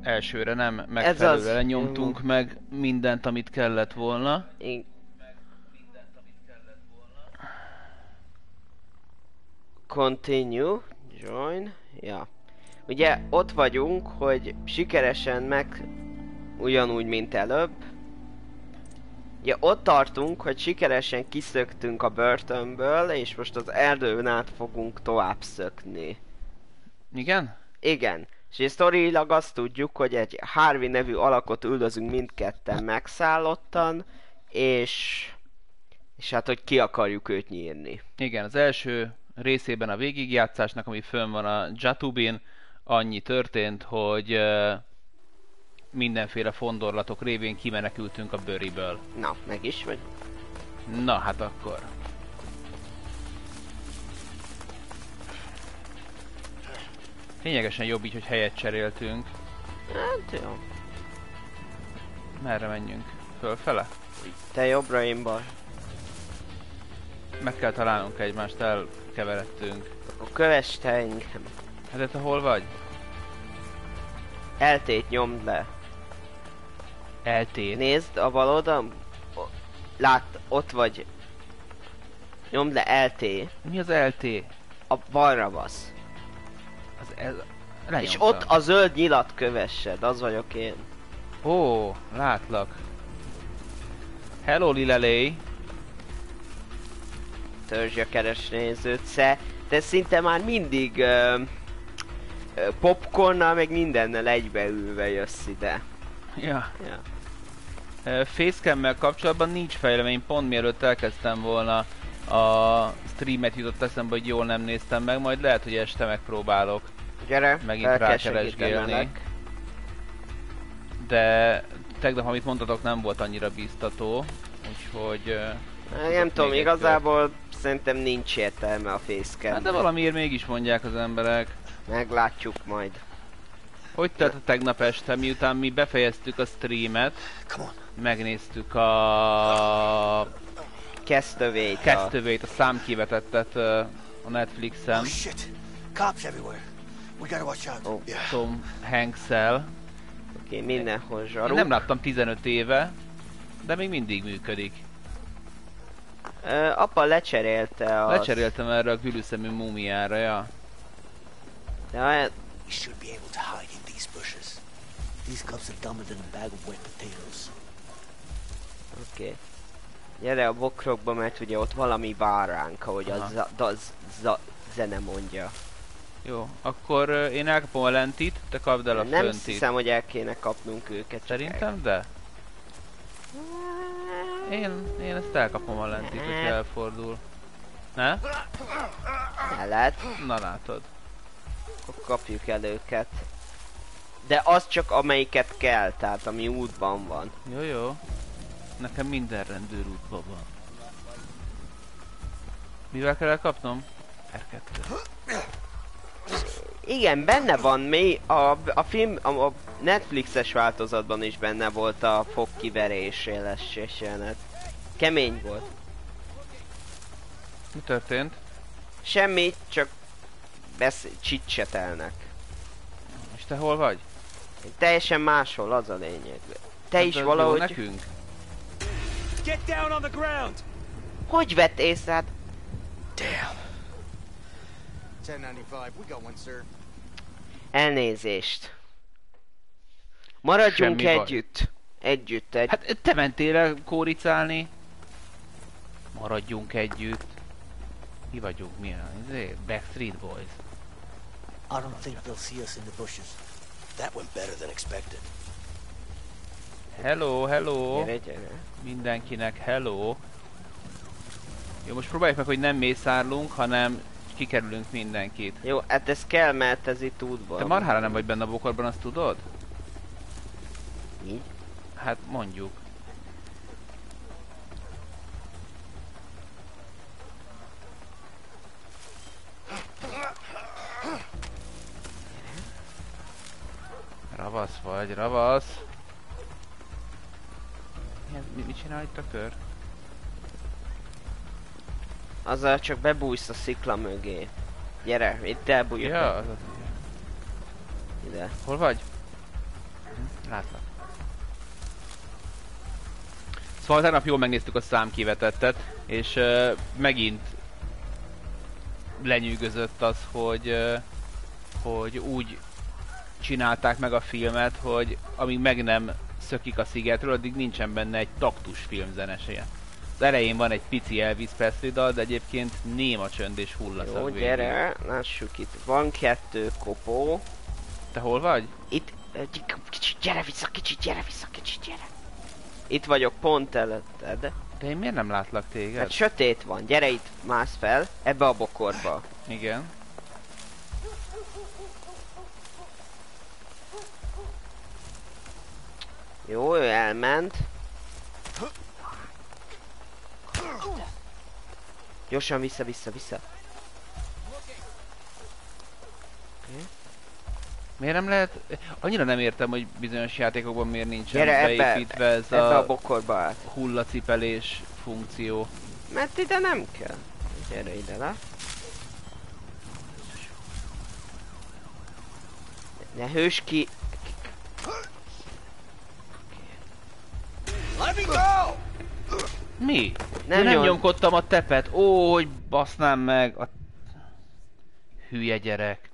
elsőre nem megfelelően nyomtunk meg mindent, amit kellett volna. Continue, join, ja. Ugye ott vagyunk, hogy sikeresen ugyanúgy, mint előbb. Ugye ott tartunk, hogy sikeresen kiszöktünk a börtönből, és most az erdőn át fogunk tovább szökni. Igen? Igen. És sztorilag azt tudjuk, hogy egy Harvey nevű alakot üldözünk mindketten megszállottan, és hát, hogy ki akarjuk őt nyírni. Igen, az első részében a végigjátszásnak, ami fönn van a Jatubin, annyi történt, hogy mindenféle fondorlatok révén kimenekültünk a bőriből. Na, meg is vagy. Na, hát akkor. Lényegesen jobb így, hogy helyet cseréltünk. Hát jó. Merre menjünk? Fölfele? Te jobbra, én bal. Meg kell találnunk egymást, elkeveredtünk. Akkor kövess te engem. Hát de te hol vagy? LT-t nyomd le. LT-t? Nézd a bal oldalon. Lát, ott vagy. Nyomd le LT. Mi az LT? A balra basz. Lenyomtam. És ott a zöld nyilat kövessed, az vagyok én. Ó, látlak. Hello, Lilelé. Törzsj a keresnézőt, te szinte már mindig popcornnal meg mindennel egybeülve jössz ide. Ja. Facecam-mel kapcsolatban nincs fejlemény, pont mielőtt elkezdtem volna a streamet jutott eszembe, hogy jól nem néztem meg, majd lehet, hogy este megpróbálok. Gyere, megint rákeresgélni. De tegnap, amit mondtatok, nem volt annyira biztató, úgyhogy... nem tudom, igazából szerintem nincs értelme a facecam. Hát de valamiért mégis mondják az emberek. Meglátjuk majd. Hogy telt a tegnap este, miután mi befejeztük a streamet, megnéztük a... Castaway-t, a számkivetettet a Netflixen. Tom Hanks-el. Oké, mindenhol zsaruk. Én nem láttam 15 éve, de még mindig működik. Apa lecserélte az... Lecseréltem erre a gülüszemű múmiára, ja. Ja, Oké. Gyere a bokrokba, mert ugye ott valami vár ránk, ahogy a zene mondja. Jó, akkor én elkapom a lentit, te kapd el a Nem föntit. hiszem, hogy el kéne kapnunk őket. Szerintem, de? Én ezt elkapom a lentit, hogy elfordul. Ne? El lehet. Na látod. Akkor kapjuk el őket. De az csak amelyiket kell, tehát ami útban van. Jó. Nekem minden rendőr útban van. Mivel kell elkapnom? R2. Igen, benne van még a film, a Netflixes változatban is benne volt a fogkiveréséles jelenet. Kemény volt. Mi történt? Semmi, csak csicsetelnek. És te hol vagy? Teljesen máshol, az a lényeg. Te hát is valahogy... nekünk? Get down on the ground. Hogy vett észre? Damn. 1095, we got one, sir. Elnézést. Maradjunk Semmi együtt. Együtt. Hát te mentél el kóricálni. Maradjunk együtt. Mi vagyunk, mi a... Backstreet Boys. I don't think they'll see us in the bushes. That went better than expected. Hello. Gyere. Mindenkinek hello. Jó, most próbáljuk meg, hogy nem mészárlunk, hanem kikerülünk mindenkit. Jó, hát ez kell, mert ez itt útban. Te marhára nem vagy benne a bokorban, azt tudod? Így? Hát mondjuk. Ravasz vagy, ravasz. Mit csinál itt a kör? Azzal csak bebújsz a szikla mögé. Gyere, itt elbújjuk. Ja, az. Ide. Hol vagy? látlak. Szóval tegnap jól megnéztük a számkivetettet, és megint lenyűgözött az, hogy úgy csinálták meg a filmet, hogy amíg meg nem szökik a szigetről, addig nincsen benne egy taktus filmzeneséje. Az elején van egy pici Elvis Presley dal, de egyébként néma csönd és hullaszag Jó, végig. gyere, lássuk itt. Van 2 kopó. Te hol vagy? Itt, kicsit gyere vissza, kicsit gyere. Itt vagyok pont előtted. De én miért nem látlak téged? Hát sötét van, gyere itt, mász fel, ebbe a bokorba. Igen. Jó, ő elment. Gyorsan vissza. Miért nem lehet? Annyira nem értem, hogy bizonyos játékokban miért nincsen Gyere beépítve ez ebbe a a bokorba át. hullacipelés funkció. Mert ide nem kell. Gyere ide le. Ne hős ki. Let me go! Mi? Nem Nem nyom- nyomkodtam a tepet. Ó, hogy basznám meg a... Hülye gyerek.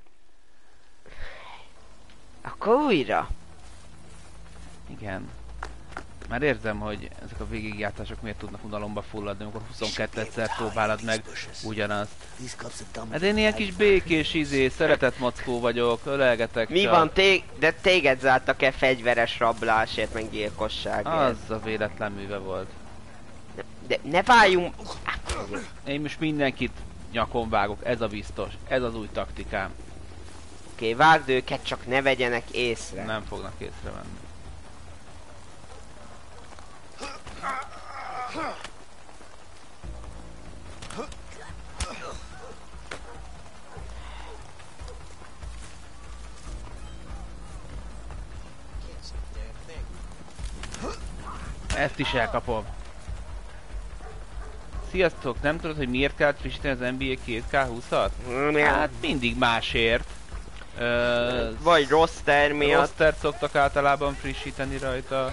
Akkor újra. Igen. Már érzem, hogy ezek a végigjátszások miért tudnak unalomba fulladni, amikor 22-szer próbálod meg ugyanazt. These cops have done Hát én ilyen kis békés szeretett mackó vagyok, ölelgetek Mi csak. van, de téged zártak el fegyveres rablásért, meg gyilkosságért. Az a véletlen műve volt. De ne váljunk... Én most mindenkit nyakon vágok, ez a biztos. Ez az új taktikám. Oké, vágd őket, csak ne vegyenek észre. Nem fognak észrevenni. Ezt is elkapom. Sziasztok, nem tudod, hogy miért kellett frissíteni az NBA 2K20-at? Hát mindig másért. Vagy roster miatt. Rostert szoktak általában frissíteni rajta.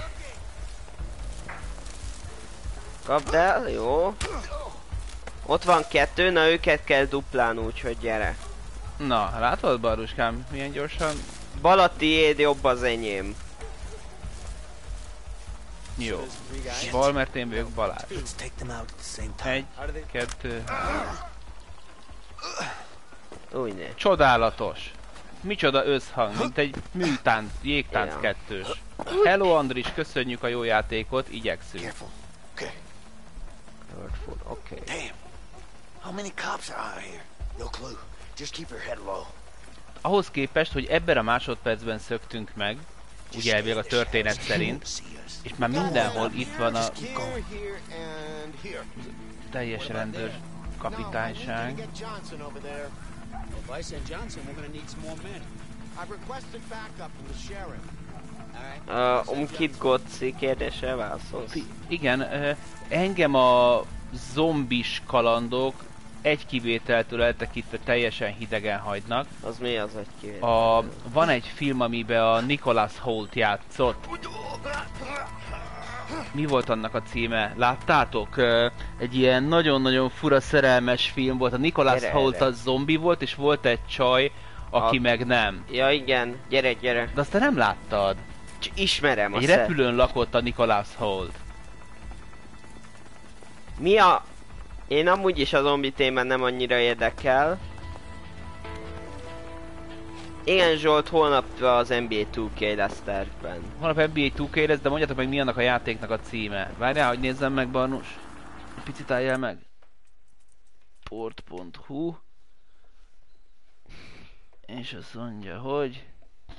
Kapd el, jó. Ott van 2, na őket kell duplán, úgyhogy gyere. Na, látod, Baruskám, milyen gyorsan? Bal a tiéd, jobb az enyém. Jó. Bal, mert én vagyok Balázs. Let's take them out at the same time. 1, 2. Úgy ne. Csodálatos. Micsoda összhang, mint egy műtánc, jégtánc Ja. kettős. Hello Andris, köszönjük a jó játékot, igyekszünk. Careful. Okay. Oké. Damn. How many cops are out here? No clue. Just keep your head low. Ahhoz képest, hogy ebben a másodpercben szöktünk meg, ugye elvileg a történet szerint, és már mindenhol itt van a Keep going. Here and here. teljes rendőr kapitányság. Get Johnson over there. If I send Johnson, we're gonna need some more men. I've requested backup from the sheriff. All right. Kit Gotzi kérdésre válaszolsz. Igen, engem a zombis kalandok egy kivételtől eltekintve teljesen hidegen hagynak. Az mi az egy kivétel? Van egy film, amiben a Nicholas Hoult játszott. Mi volt annak a címe? Láttátok? Egy ilyen nagyon-nagyon fura szerelmes film volt. A Nicholas Gyere Hoult erre. az zombi volt, és volt egy csaj, aki meg nem. Ja igen, gyere. De azt te nem láttad. Ismerem a Egy szer. repülőn lakott a Nicholas Hoult. Mi a... Én amúgy is a zombi témán nem annyira érdekel. Igen Zsolt, holnap az NBA 2K lesz tervben. Holnap NBA 2K lesz, de mondjátok meg mi annak a játéknak a címe. Várjál, hogy nézzem meg, Barnus. Picit álljál meg. Port.hu. És azt mondja, hogy...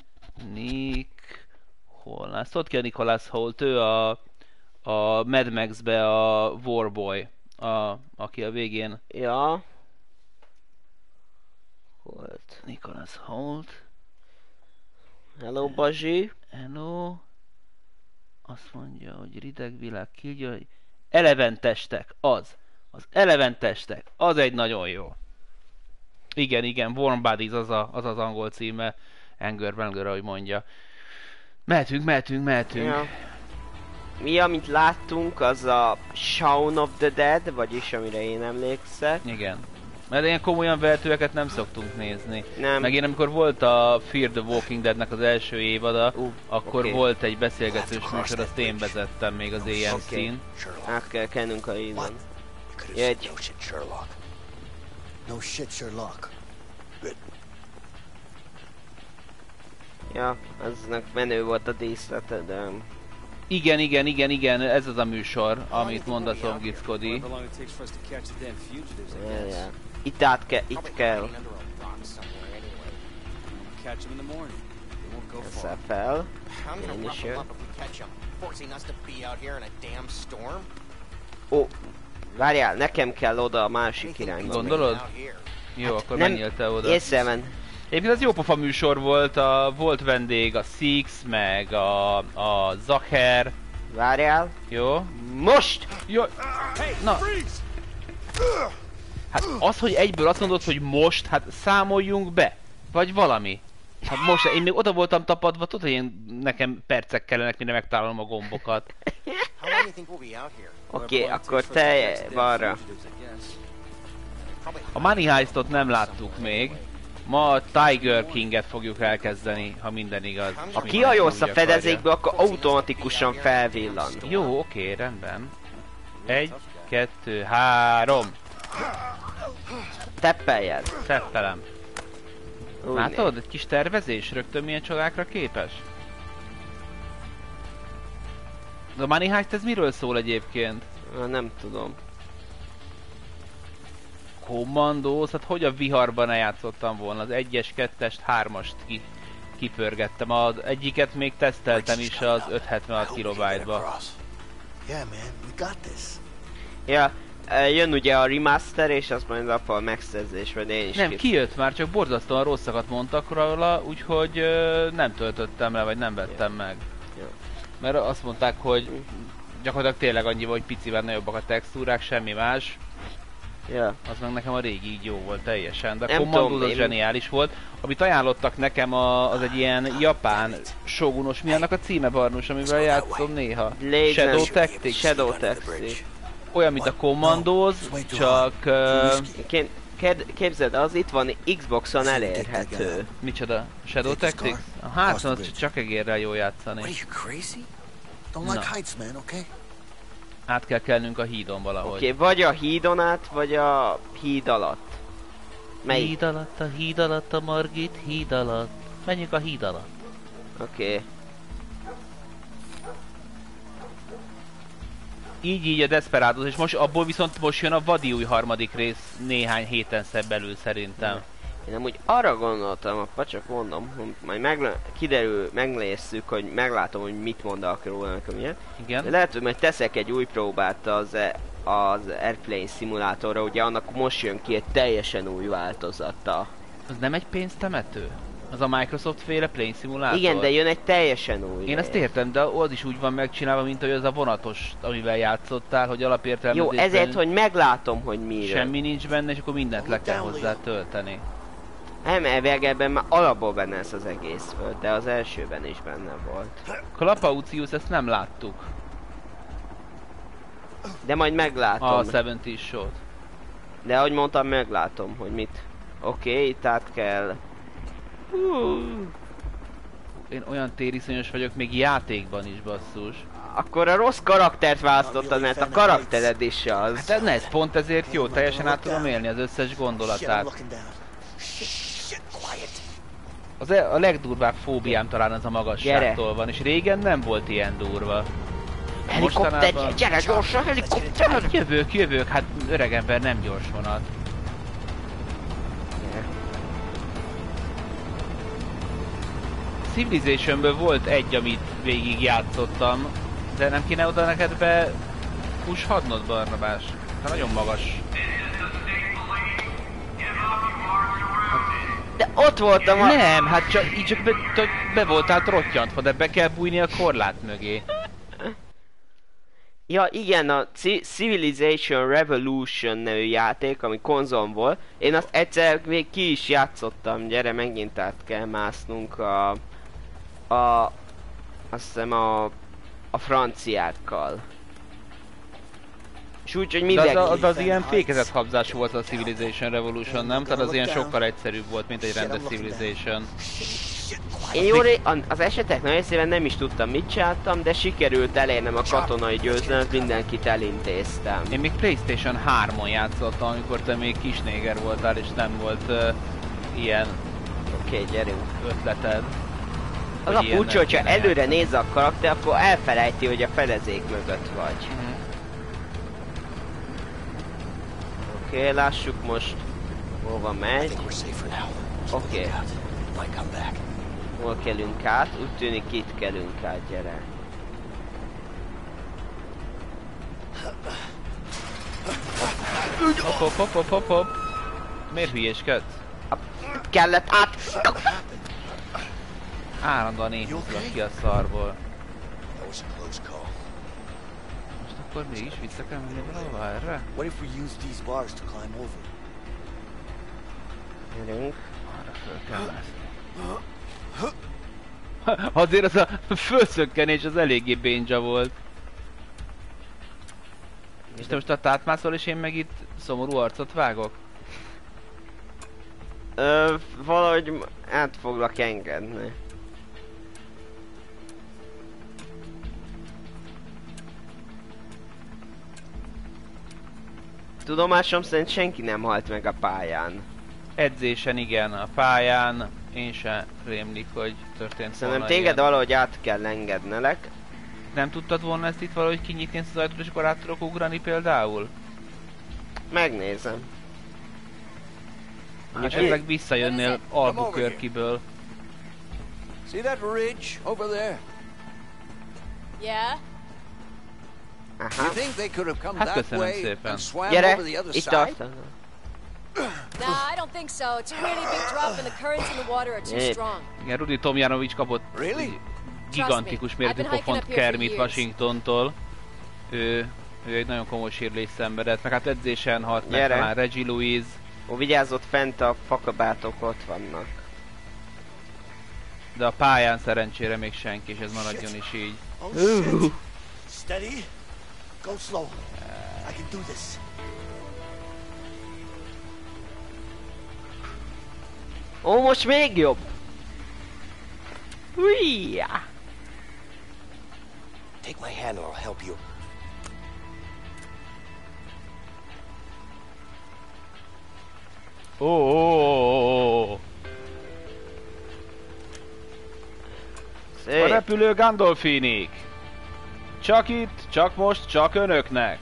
Nicholas. Ott ki a Nicholas Hoult, ő a Mad Max-be a Warboy. Aki a végén... Ja. Volt. Nicholas Hoult. Hello Bazsi. Hello. Azt mondja, hogy rideg világ kígyó. Eleven testek, az. Az Eleven testek, az egy nagyon jó. Igen, Warm Bodies, az az angol címe. Anger, ahogy mondja. Mehetünk. Ja. Mi, amit láttunk, az a Shaun of the Dead, vagyis amire én emlékszek. Igen. Mert ilyen komolyan vehetőeket nem szoktunk nézni. Nem. Meg én amikor volt a Fear the Walking Deadnek az első évada, akkor oké. volt egy beszélgetős műsor, azt én vezettem még az AMC-n. Át kell kennünk a hídon. You could have Yeah, said no shit, Sherlock. No shit, Sherlock. Good. Ja, aznak menő volt a díszlete, de... Igen, ez az a műsor, amit mondasz, Omgickodi. However long it takes for us to catch the damn fugitives, I guess. Itt kell. Hiding under a rock somewhere anyway. Catch them in the morning. They won't go far. Össze fel. I'm gonna Yeah, rough sure. them up if we catch them, forcing us to be out here in a damn storm. Ó, várjál, nekem kell oda a másik irányba. Gondolod? Out here. Jó, akkor Nem, menjél te oda. észreven. Egyébként az jó pofa műsor volt, volt vendég a Six, meg a Zacher. Várjál. Jó? Most! Jó. Na. Hát az, hogy egyből azt mondod, hogy most, hát számoljunk be. Vagy valami. Hát most, én még oda voltam tapadva, tudod, hogy nekem percek kellenek, mire megtalálom a gombokat. How long do you think we'll be out here? Oké, akkor te balra. A Money Heistot nem láttuk még. Ma a Tiger King-et fogjuk elkezdeni, ha minden igaz. Ha kihajózsz a fedezékbe, akkor automatikusan felvillan. Jó, oké, rendben. 1, 2, 3. Teppeljed. Teppelem. Úgy Látod? Egy kis tervezés, rögtön milyen csodákra képes. De a Money Heist ez miről szól egyébként? Nem tudom. Commandos, hát hogy a viharban ne játszottam volna, az 1-es, 2-est, 3-ast kipörgettem, az egyiket még teszteltem is az 576 kilobájtba. Yeah, man, we got this. Ja, jön ugye a remaster, és azt majd a megszerzés, vagy én is Nem, kijött már, csak borzasztóan rosszakat mondtak róla, úgyhogy nem töltöttem le, vagy nem vettem meg. Ja. Mert azt mondták, hogy gyakorlatilag tényleg annyi, hogy picivel nagyobbak a textúrák, semmi más. Ja. Az meg nekem a régi így jó volt teljesen, de a Nem Commandos tudom, az én- zseniális volt. Amit ajánlottak nekem az egy ilyen japán shogunos, mi annak a címe, Barnus, amivel játszom néha? Blade Shadow and- Tactics? Shadow Tactics. Olyan, mint a Commandos, csak... Képzeld, az itt van Xboxon elérhető. micsoda? Shadow Tactics? Hát, az csak egérrel jó játszani. What are you, crazy? Don't like No. heights, man, okay? Át kell kelnünk a hídon valahogy. Oké, vagy a hídon át, vagy a híd alatt. Melyik? Híd alatt a Margit, híd alatt. Menjünk a híd alatt. Oké. Így a Desperados, és most abból viszont most jön a vadi új harmadik rész néhány héten belül szerintem. Én amúgy arra gondoltam, apa, csak mondom, hogy majd megnézzük, hogy meglátom, hogy mit mondanak róla nekem ilyen. De Igen. lehet, hogy majd teszek egy új próbát az Airplane szimulátorra, ugye annak most jön ki egy teljesen új változata. Az nem egy pénztemető? Az a Microsoft féle Plane Simulator? Igen, de jön egy teljesen új. Én ezt értem, de az is úgy van megcsinálva, mint hogy az a vonatos, amivel játszottál, hogy alapértelmezésben... Jó, ezért, hogy meglátom, hogy miről. Semmi nincs benne, és akkor mindent le kell hozzá tölteni. Nem, ebben már alapból benne ez az egész föld, de az elsőben is benne volt. Clapaucius, ezt nem láttuk. De majd meglátom. A 70's show-t. De ahogy mondtam, meglátom, hogy mit. Oké, itt át kell. Én olyan tériszonyos vagyok, még játékban is, basszus. Akkor a rossz karaktert választottad, mert a karaktered is az. Hát ez pont ezért jó, teljesen át tudom élni az összes Shit, I'm gondolatát. looking down. Shit, quiet. A legdurvább fóbiám talán az a magasságtól van, és régen nem volt ilyen durva. Helikopter, gyere gyorsan, helikopter! Jövök, hát öreg ember nem gyors vonat. Civilizationből volt egy, amit végig játszottam, de nem kéne oda neked be pushadnod, Barnabás? Hát nagyon magas. De ott voltam a... Nem, hát csak, így csak be voltál trottyantva, de be kell bújni a korlát mögé. Ja igen, a Civilization Revolution nevű játék, ami konzolon volt. Én azt egyszer még ki is játszottam, gyere, megint át kell másznunk a Azt hiszem a franciákkal. És úgy, hogy De mindenki... az ilyen fékezett habzás volt a Civilization Revolution, nem? Tehát az ilyen sokkal egyszerűbb volt, mint egy rendes Civilization. Én jó az esetek nagy részében nem is tudtam mit csináltam, de sikerült elérnem a katonai győzelmet, mindenkit elintéztem. Én még PlayStation 3-on játszottam, amikor te még kisnéger voltál, és nem volt ilyen Oké, gyerünk. ötleted. Az a furcsa, hogyha előre néz a karakter, akkor elfelejti, hogy a fedezék mögött vagy. Oké, lássuk most, hova megy. Oké. Hol kelünk át? Úgy tűnik itt kelünk át, gyere. Hopp. Miért hülyéskedsz? Kellett át! Állandóan én húzlak ki a szarból. Most akkor mégis vissza kell menni valahova erre? What if we use these bars to climb over? Gyerünk. Arra föl kell mászni. Azért az a fölszökkenés az eléggé bénja volt. És te most átmászol és én meg itt szomorú arcot vágok? Valahogy át foglak engedni. Tudomásom szerint senki nem halt meg a pályán. Edzésen igen, a pályán én sem rémlik, hogy történt Szerintem volna téged ilyen. valahogy át kell engednelek. Nem tudtad volna ezt itt valahogy kinyitni ezt az ajtót és akkor át tudok ugrani például? Megnézem. Esetleg visszajönnél Albuquerque-ből. See that ridge over there? Yeah? You Aha. think they could have come Hát that köszönöm way szépen. and swam Gyere, over the other itt side? tartanak. Nah, I don't think so. It's a really big drop and the currents in the water are too Yeah. strong. Igen, Rudy Tomjanovic kapott Really? gigantikus mértékű I've been hiking pofont up here for Kermit years. Washingtontól. Ő egy nagyon komoly sérülést szenvedett, meg hát edzésen halt meg Gyere. talán Reggie Louise. Ó, vigyázz, fent a fakabátok ott vannak. De a pályán szerencsére még senki, és ez maradjon is így. Oh shit! Steady. Go slow. I can do this. Ó, most még jobb! Hújjá! Take my hand or I'll help you. Ó. A Szép! repülő Gandolfinik! Csak itt, csak most, csak önöknek!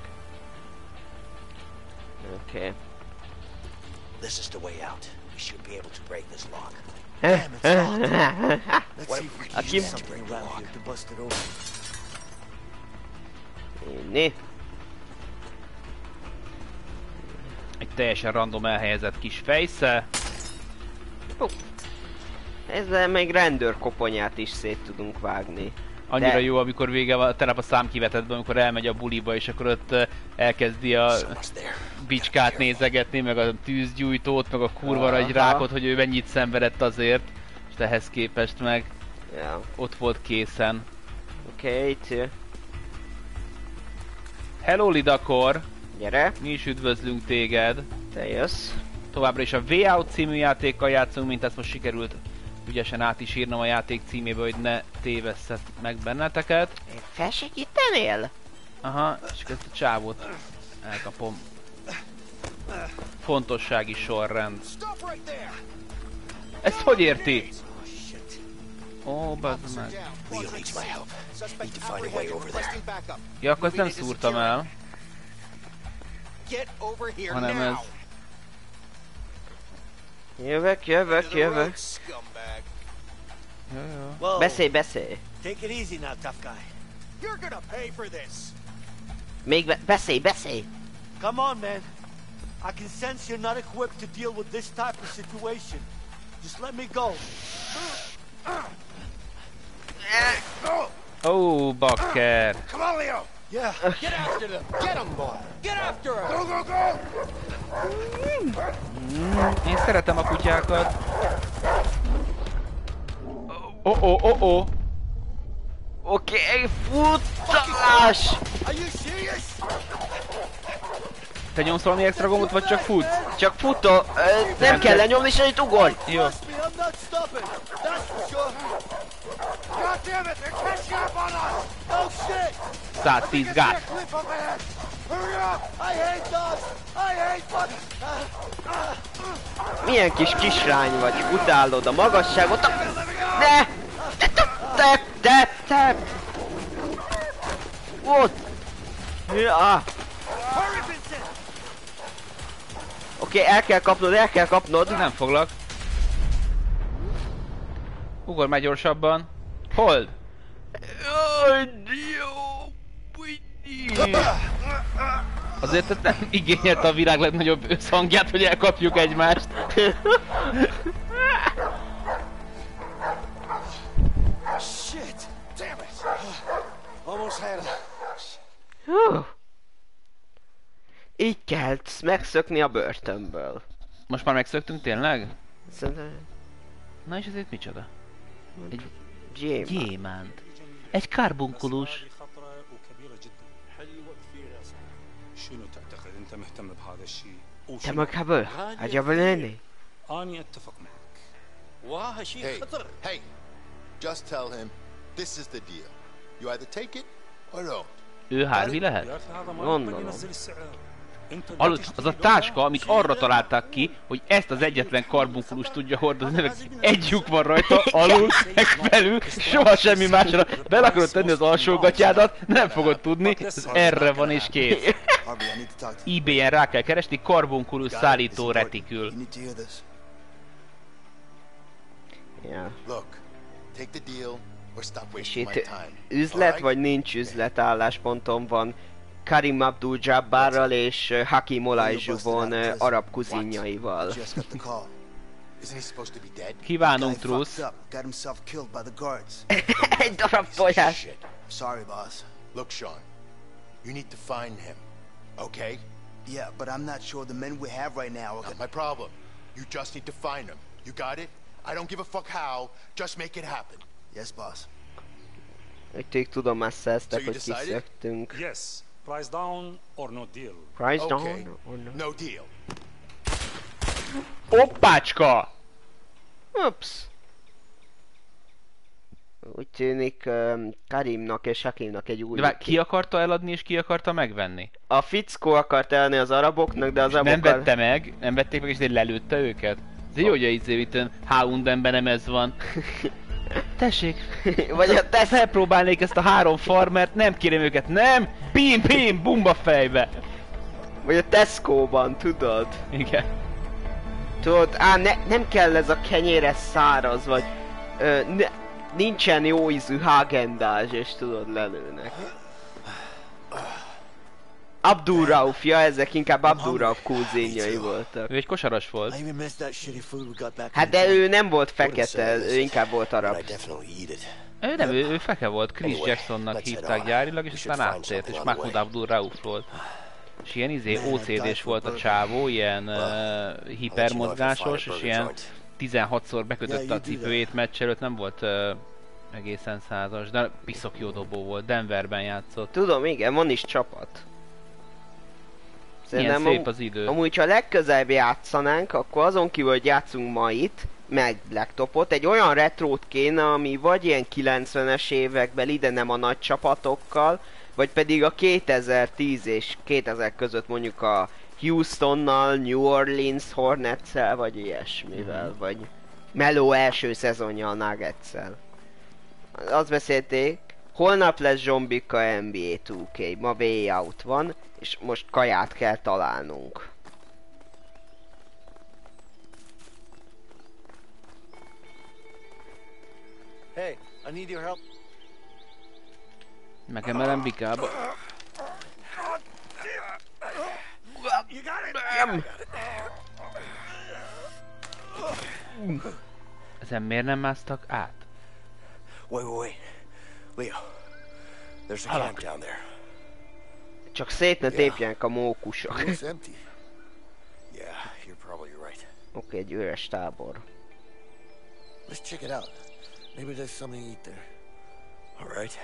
Oké. This is the way out. We should be able to break this lock. Damn, it's locked. Let's see if we can Akim. use something around here to bust it open. Né. Egy teljesen random elhelyezett kis fejsze. Ezzel még rendőrkoponyát is szét tudunk vágni. Annyira De- jó, amikor vége van, tegnap a számkivetetben, amikor elmegy a buliba, és akkor ott elkezdi a Someone's there. bicskát nézegetni, meg a tűzgyújtót, meg a kurva Aha. egy rákot, hogy ő mennyit szenvedett azért. És ehhez képest meg Ja. ott volt készen. Oké, itt. Hello Lidakor! Gyere, Mi is üdvözlünk téged! te jössz. Továbbra is a Way Out című játékkal játszunk, mint ezt most sikerült ügyesen át is írnom a játék címébe, hogy ne tévesszet meg benneteket. Felsegítenél? Aha, és ezt a csávót elkapom. Fontossági sorrend. Stop right there! Ezt hogy érti? Oh shit. Ó, bazd meg. Down. Leo needs my help. Suspect Need to find a way apprehended, over there. requesting backup. Ja, akkor ezt nem szúrtam el, Get over here hanem now. ez... Jövök. End of the road, scumbag. Jó, jó. Whoa. Beszélj. Take it easy now, tough guy. You're gonna pay for this. Még beszélj. Come on, man. I can sense you're not equipped to deal with this type of situation. Just let me go. Ó, bakker! Come on, Leo. Yeah. Get after them. Get them, boy. Get after them. Go, go, go. Én szeretem a kutyákat. Ó. Oké, futás! Are you serious? Te nyomsz valami extra gombot, vagy csak futsz? Csak futó, nem kell lenyomni, se itt ugorj! Jó. Trust me, I'm not stopping. That's for sure. God damn it, they're catching up on us! Oh shit! 110 gát. Cliff up ahead! Hurry up! I hate dogs! I hate fucking... Milyen kis kislány vagy, utálod a magasságot, de! Ott! Ja. Oké, el kell kapnod. Nem foglak. Ugor már gyorsabban. Hold! Azért ez nem igényelte a világ legnagyobb összhangját, hogy elkapjuk egymást. Shit! Damn it! Almost had him. Hú. Így kell megszökni a börtönből. Most már megszöktünk tényleg? Szerintem... Na és ezért micsoda? Egy Gyémánt. gyémánt. Egy karbunkulus. شنو تعتقد انت مهتم بهذا الشيء؟ Te maghából? Hagyjával lenni? اني اتفق معك. واه شيء Hey, خطر. hey, just tell him this is the deal. You either take it or don't. Ő Harvey lehet? يا اخي هذا ما والله. يقدر ينزل السعر. انت Hallod, az a táska, amit arra találták ki, hogy ezt az egyetlen karbunkulust tudja hordozni, meg egy lyuk van rajta, alul, meg belül, soha semmi másra. Bele akarod tenni az alsógatyádat, nem fogod tudni, ez erre van és kész. Harvey, I need to talk to you. eBay-en rá kell keresni, karbunkulus szállító retikül. You need to hear this. Ja. Look, take the deal or stop És wasting my itt time. üzlet Alright? vagy nincs üzlet állásponton van Karim Abdul-Jabbarral és Hakim Olajuwon arab kuzinjaival. Just got the call. Isn't he supposed to be dead? Kívánunk, Guy Trusz. fucked up, got himself killed by the guards. Egy darab tojás. Shit. Sorry, boss. Look, Sean, you need to find him, okay? Yeah, but I'm not sure the men we have right now are Not gonna... my problem. You just need to find him. You got it? I don't give a fuck how. Just make it happen. Yes, boss. Hogy tényleg tudomást szereztek, So you hogy decided? kiszöktünk. Yes. Price down or no deal. Price Okay. down? Or no? No deal. Hoppácska! Ups. Úgy tűnik Karimnak és Hakimnak egy új... De vár, ki akarta eladni és ki akarta megvenni? A fickó akart elni az araboknak, de az Nem arabok... vette meg, nem vették meg és ezért lelőtte őket? Ez jó, hogy a itt Houndenben nem ez van. Tessék, Vagy a te... felpróbálnék ezt a 3 farmert, nem kérem őket, nem! Pim, pim, bumba fejbe! Vagy a Tesco-ban, tudod? Igen. Tudod, nem kell ez a kenyéres száraz, vagy... nincsen jó ízű Häagen-Dazs, és tudod, lelőnek. Abdul Rauf, ja, ezek inkább Abdul Rauf kuzinjai voltak. Ő egy kosaras volt. I even missed that shitty food we got back Hát in de the ő nem volt fekete, ő inkább volt But arab. I definitely eat it. Ő nem, ő feke volt, Chris Anyway, Jacksonnak let's hívták head on. gyárilag, és We aztán should find áttért, és something on the Mahmoud Abdul Rauf volt. És ilyen OCD-s volt a csávó, ilyen hipermozgásos, és ilyen 16-szor bekötötte a cipőjét meccs előtt, nem volt egészen százas, de piszok jó dobó volt, Denverben játszott. Tudom, igen, van is csapat. Milyen szép az idő. Amúgy, ha legközelebb játszanánk, akkor azon kívül, hogy játszunk ma itt, meg laptopot, egy olyan retrót kéne, ami vagy ilyen 90-es évekbeli, de nem a nagy csapatokkal, vagy pedig a 2010 és 2000 között mondjuk a Houstonnal, New Orleans Hornets-szel, vagy ilyesmivel, vagy Melo első szezonja a Nuggets-szel. Azt beszélték, holnap lesz Zsombika NBA 2K, ma way out van, és most kaját kell találnunk. Hey, I need your help. Megemelem bikába. You got it? Ezen miért nem másztak át? Wait. Leo, there's a camp down there. Csak szét ne tépjenek a mókusok. It looks empty. Yeah, you're probably right. Oké, egy üres tábor. Let's check it out. Maybe there's something to eat there. All right?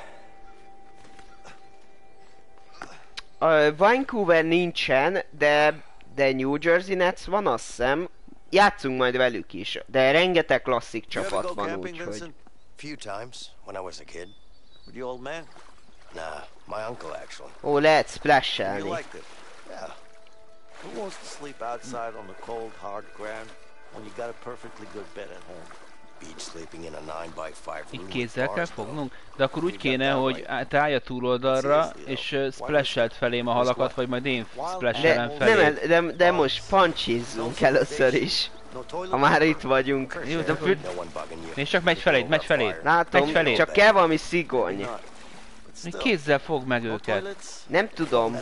Vancouver nincsen, de New Jersey Nets van, azt hiszem. Játszunk majd velük is, de rengeteg klasszik csapat van, úgyhogy... Few times when I was a kid. With the old man? Nah, my uncle actually. Ó, lehet splashelni. You liked it? Yeah. Who wants to sleep outside on the cold, hard ground when you got a perfectly good bed at home? Beach sleeping in a 9x5 room. Itt kézzel kell fognunk? De akkor úgy kéne, hogy te állj a túloldalra, és splashelt felém a halakat, vagy majd én splashelem felé. De most punchizzunk először is. Ha már itt vagyunk. Jó, de és csak megy feléd. Látom, csak kell valami szigony. Kézzel fog meg őket. Nem tudom.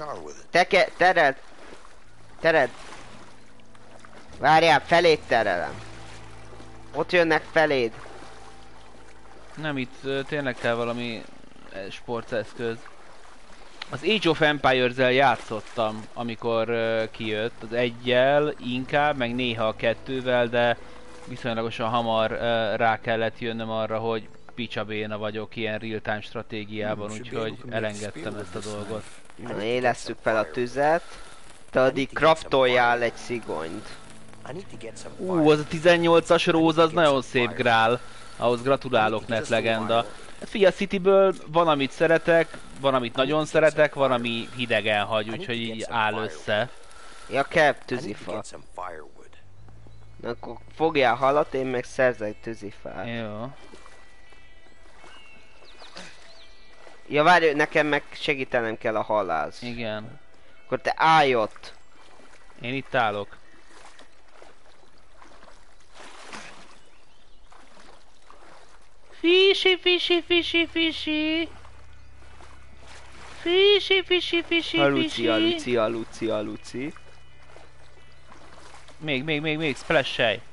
Tered. Várjál, feléd terelem. Ott jönnek feléd. Nem, itt tényleg kell valami sporteszköz. Az Age of Empires-zel játszottam, amikor kijött. Az 1-jel inkább, meg néha a 2-vel, de viszonylagosan hamar rá kellett jönnöm arra, hogy picsabéna vagyok ilyen real-time stratégiában, úgyhogy elengedtem ezt a dolgot. Na, élesszük fel a tüzet. Te addig craftoljál egy szigonyt. Az a 18-as róz, az nagyon szép grál. Ahhoz gratulálok, Net Legenda. Figyelj, a Cityből van, amit szeretek, van, amit nagyon szeretek, van, ami hidegen hagy, úgyhogy így áll össze. Ja, kell tűzifa. Na, akkor fogjál halat, én meg szerzek tűzifát. Jó. Ja, várj, nekem meg segítenem kell a halálsz. Igen. Akkor te állj ott. Én itt állok. Fishy. Luci. Még, splash-elj.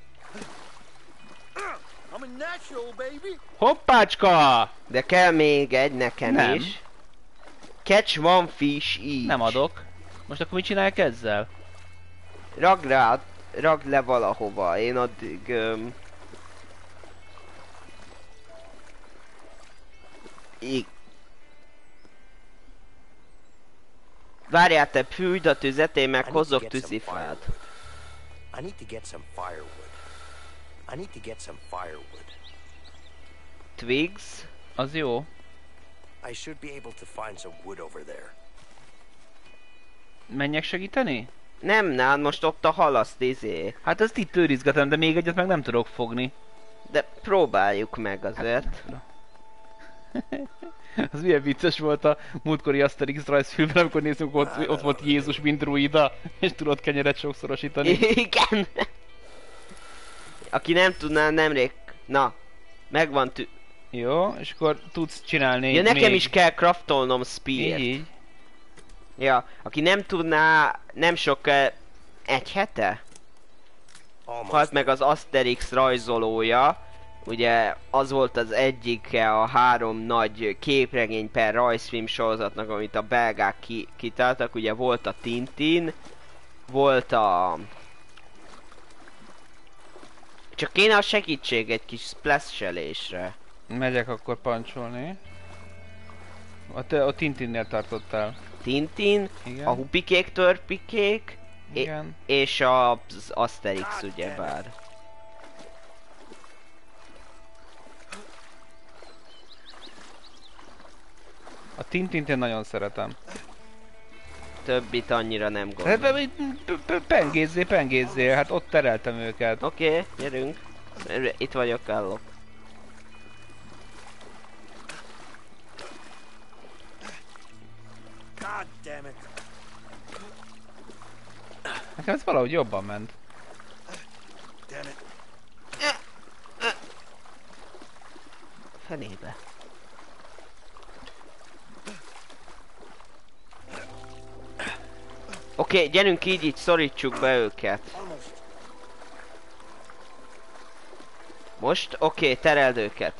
Hoppácska! De kell még egy nekem is. Catch one fish each. Nem adok. Most akkor mit csinálják ezzel? Ragd le valahova, én addig... Várjál, te fűjd a tüzet, én meg hozok tűzifát. Twigs? Az jó. Menjek segíteni? Nem, most ott a halaszt, izé. Hát ezt itt őrizgetem, de még egyet meg nem tudok fogni. De próbáljuk meg azért. Az milyen vicces volt a múltkori Asterix rajzfilmben, amikor nézzük, ott volt Jézus, mint druida, és tudod kenyeret sokszorosítani. Igen! Aki nem tudná, nemrég... Na, megvan Jó, és akkor tudsz csinálni ja, nekem is kell craftolnom spear-t. Így. Ja, aki nem tudná, nem sok... egy hete? Halt meg az Asterix rajzolója. Ugye az volt az egyike a 3 nagy képregény per rajzfilm sorozatnak, amit a belgák kitáltak. Ugye volt a Tintin, volt a... Csak kéne a segítség egy kis splashelésre. Megyek akkor pancsolni. A Tintinnél tartottál. Tintin, igen. A hupikék, törpikék, és az Asterix ugyebár. A Tintint én nagyon szeretem. Többit annyira nem gondolom. Pengézzél, hát ott tereltem őket. Oké, gyerünk. Itt vagyok, állok. Nekem ez valahogy jobban ment. Fenébe. Oké, gyerünk így szorítsuk be őket. Most? Oké, tereld őket.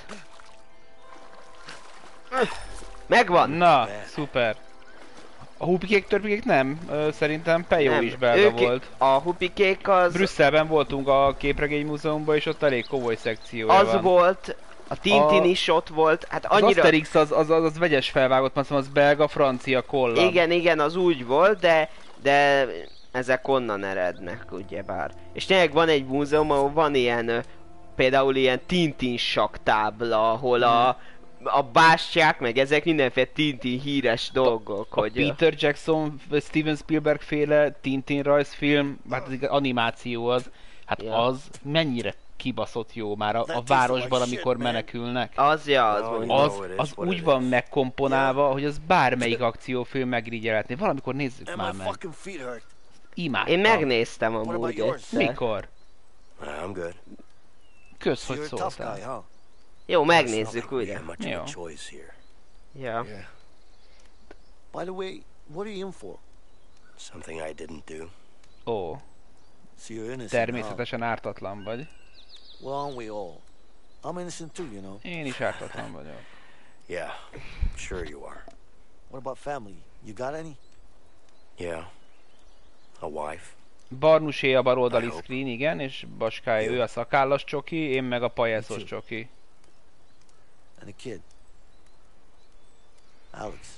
Megvan! Na, szuper. A hupikék, törpikék nem. Szerintem Pejó is belga volt. A hupikék az... Brüsszelben voltunk a képregény múzeumban, és ott elég komoly szekciója az van. Volt A Tintin is ott volt, hát annyira... Az Asterix az vegyes felvágott, azt mondom, az belga, francia, kollam. Igen, az úgy volt, de ezek onnan erednek, ugyebár. És tényleg van egy múzeum, ahol van ilyen, például ilyen Tintin saktábla, ahol a bástyák, meg ezek mindenféle Tintin híres dolgok, hogy... Peter Jackson, Steven Spielberg féle Tintin rajzfilm, hát az animáció az, hát az mennyire kibaszott jó már a városban, amikor menekülnek. Az úgy van megkomponálva, hogy az bármelyik akciófilm megrigyelhetné. Valamikor nézzük már meg. Imádtam. Én megnéztem amúgy egyszer. Mikor? I'm good. Kösz, hogy szóltál. Jó, megnézzük újra. Jó. Ja. By the way, what are you in for? Something I didn't do. Ó. So you're innocent. Természetesen ártatlan vagy. Well, aren't we all? I'm innocent too, you know. Én is ártatlan vagyok. Yeah, sure you are. What about family? You got any? Yeah. A wife. Barnusé a baloldali screen, igen, és Baskály, ő a szakállas csoki, én meg a pajeszos csoki. And a kid. Alex.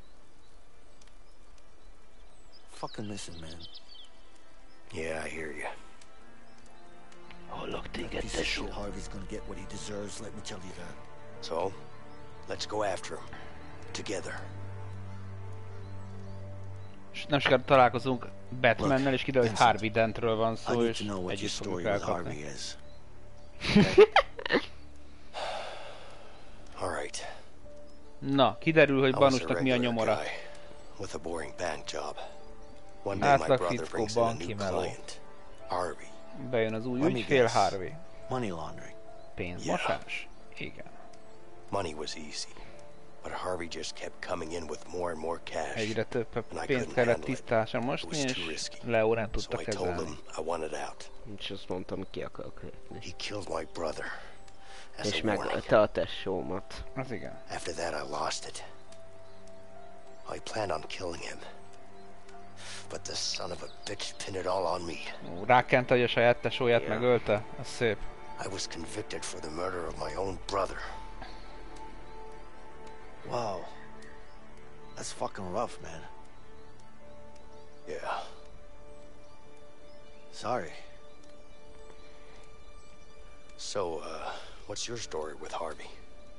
Fucking missing, man. Yeah, I hear you. Hallok téged, Piece of shit Harvey's gonna get what he deserves, let me tell you that. So, let's go after him. Together. És nem sokára találkozunk Batmannel, és kiderül, hogy Harvey Dentről van szó, és együtt fogjuk elkapni. Na, kiderül, hogy Barnusnak mi a nyomora. Átlag fickó, banki meló. Bejön az új ügyfél, Harvey. Pénzmosás? Igen. Money was easy, but Harvey just kept coming in with more and more cash. Egyre több pénzt kellett tisztásan mosni, és Leo nem tudta kezelni. És azt mondtam, ki akarok lépni. He killed my brother. És megölte a tesómat. Az igen. After that I lost it. I planned on killing him. But the son of a bitch pinned it all on me. Rákente, hogy a saját tesóját megölte? Az szép. I was convicted for the murder of my own brother. Wow. That's fucking rough, man. Yeah. Sorry. So, what's your story with Harvey?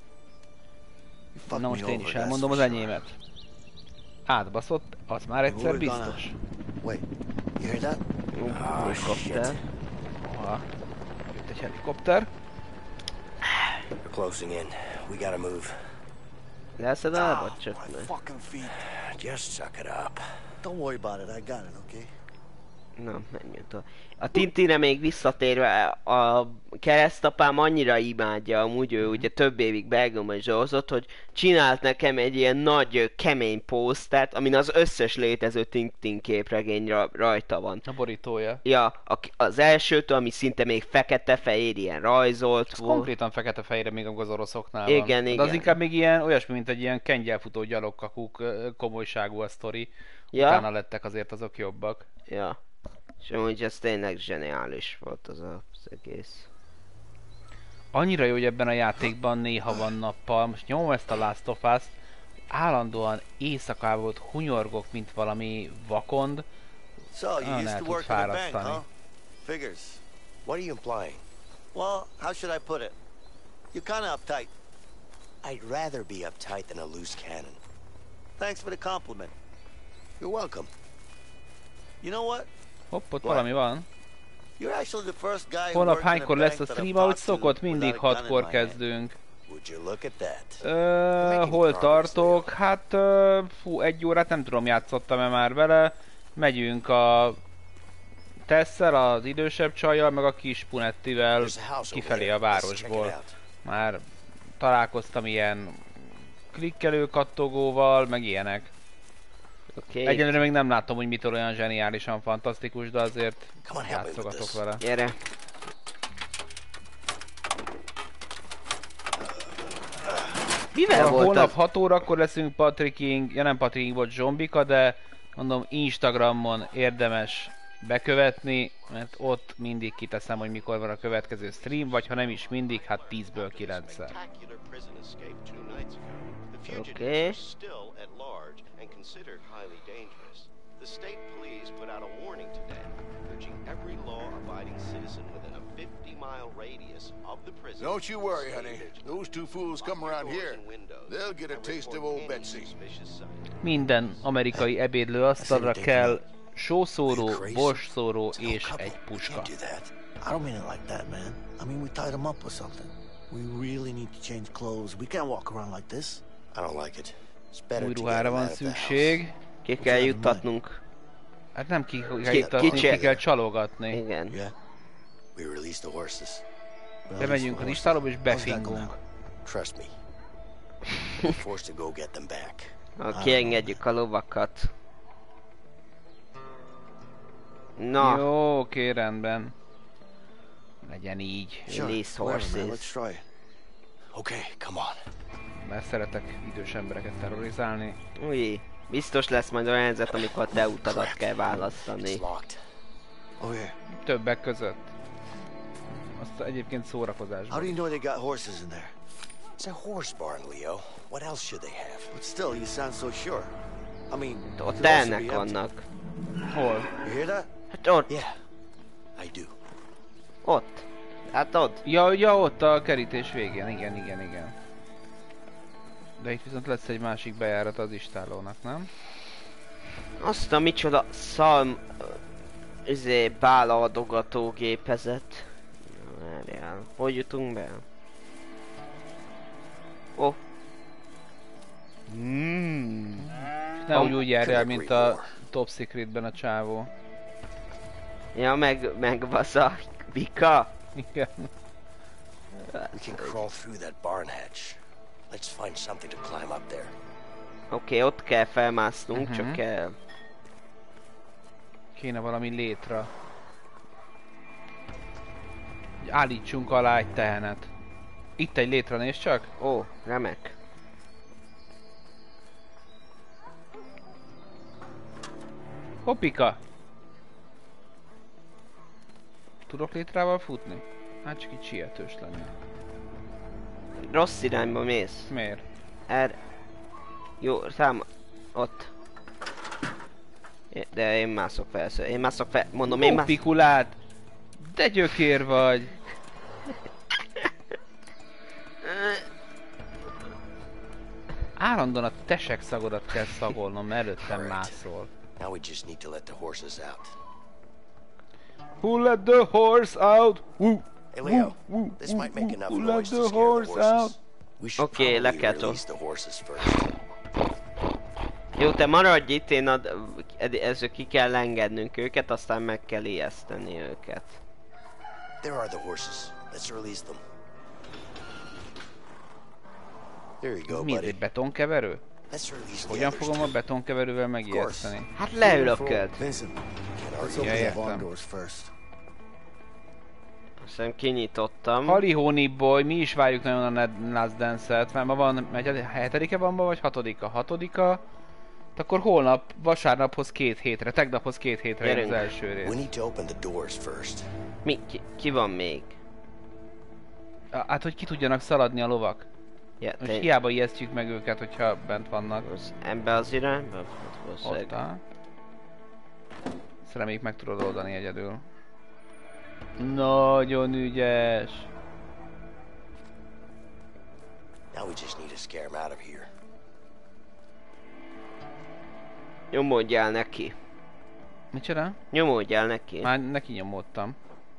Na most én is elmondom az enyémet. Átbaszott, az már egyszer biztos. Wait, you hear that? Helikopter. Jött egy helikopter. We're closing in. We gotta move. Leszed elbot csak ne. Just suck it up. Don't worry about it. I got it, okay? Na, menjünk tovább. A Tintinre még visszatérve, a keresztapám annyira imádja, amúgy ő ugye több évig Belgiumban is dolgozott, hogy csinált nekem egy ilyen nagy, kemény posztert, amin az összes létező Tintin képregény rajta van. A borítója. Ja, az elsőtől, ami szinte még fekete-fehér, ilyen rajzolt volt. Konkrétan fekete-fehérre még az oroszoknál igen, van. igen. De az inkább még ilyen, olyasmi, mint egy ilyen kengyelfutó gyalogkakuk komolyságú a sztori. Ja. Utána lettek azért azok jobbak. Ja. És amúgy ez tényleg zseniális volt az egész. Annyira jó, hogy ebben a játékban néha van nappal. Most nyomom ezt a Last of Us-t, állandóan éjszakában volt hunyorgok, mint valami vakond. Nagyon el tud fárasztani. Figures. What are you implying? Well, how should I put it? You're kinda uptight. I'd rather be uptight than a loose cannon. Thanks for the compliment. You're welcome. You know what? Hopp, ott valami van. You're actually the first guy who Holnap hánykor lesz a stream, ahogy szokott, mindig 6-kor kezdünk. Hol tartok? Hát, fú, 1 órát nem tudom, játszottam-e már vele. Megyünk a Tesszel, az idősebb csajjal, meg a kis Punettivel kifelé a városból. Már találkoztam ilyen klikkelő kattogóval, meg ilyenek. Okay. Egyenlőre még nem látom, hogy mitől olyan zseniálisan fantasztikus, de azért játszogatok vele. Gyere! Mivel volt holnap 6 órakor leszünk Patricking, ja nem Patricking volt, Zsombika, de mondom Instagramon érdemes bekövetni, mert ott mindig kiteszem, hogy mikor van a következő stream, vagy ha nem is mindig, hát 10-ből 9-szer. Oké. The state police put out a warning today, urging every law-abiding citizen within a 50-mile radius of the prison. Don't you worry, honey. Those two fools come around here, they'll get a taste of old Betsy. Minden amerikai ebédlőasztalra kell sószóró, borsszóró és egy puska. I don't mean it like that, man. I mean, we tied him up or something. We really need to change clothes. We can't walk around like this. I don't like it. It's better Új to get ruhára him van out of the house. szükség. Ki kell juttatnunk. Hát nem ki kell juttatni, ki kell csalogatni. Igen. Yeah. We release the horses. Bemegyünk az istálóba és befingunk. Trust me. We're forced to go get them back. Kiengedjük a lovakat. Na. Jó, oké, rendben. Legyen így. Release horses. Let's try it. Okay, come on. Mert szeretek idős embereket terrorizálni. Új, biztos lesz majd olyan helyzet, amikor te utadat kell választani. Oh yeah. Többek között. Azt egyébként szórakozásban. How do you know they got horses in there? It's a horse barn, Leo. What else should they have? But still, you sound so sure. I mean, Ott elnek vannak. Hol? You hear that? Hát ott. Yeah, I do. Ott. Hát ott. Ja, ott a kerítés végén. Igen. De itt viszont lesz egy másik bejárat az istálónak, nem? Azt a micsoda bálaadogató gépezet. Várjál. Hogy jutunk be? Oh. Ne úgy járjál, mint a Top Secretben a csávó. Ja, meg vasz a bika. Igen. We can crawl through that barn hatch. Let's find something to climb up there. Oké, ott kell felmásznunk, csak kell. Kéne valami létre. Állítsunk alá egy tehenet. Itt egy létre, nézd csak. Ó, remek. Hoppika! Tudok létrával futni? Hát csak így sietős lenni. Rossz irányba mész. Miért? Jó, ott. De én mászok fel, mondom én mászok. Pikulát! De gyökér vagy! Állandóan a tesek szagodat kell szagolnom, előttem mászol. Now we just need to let the horses out. Who let the horse out? Woo! Hey Leo, this might make enough noise to scare the horses. We should probably release the horses first. Jó, te maradj itt, ezzel ki kell engednünk őket, aztán meg kell ijeszteni őket. There are the horses. Let's release them. There you go, Mi ez, buddy. egy betonkeverő? Let's release the Hogyan others fogom a too. betonkeverővel megijeszteni? Hát leülököd. Vincent, let's Ja, open the értem. barn doors first. Azt hiszem kinyitottam. Halihóni boy, mi is várjuk nagyon a Last Dance-et, mert ma van, hetedike van ma, vagy hatodika? Hatodika? Akkor holnap, vasárnaphoz 2 hétre, tegnaphoz 2 hétre jön az első We rész. need to open the doors first. Ki van még? Hát, hogy ki tudjanak szaladni a lovak. Ja, Most hiába ijesztjük meg őket, hogyha bent vannak. Ebbe az irányba? Ott áll. Ezt reméljük meg tudod oldani egyedül. Nagyon ügyes. Now we just need to scare them out of here. Nyomódjál neki. Micsoda? Nyomódjál neki. Már neki nyomódtam.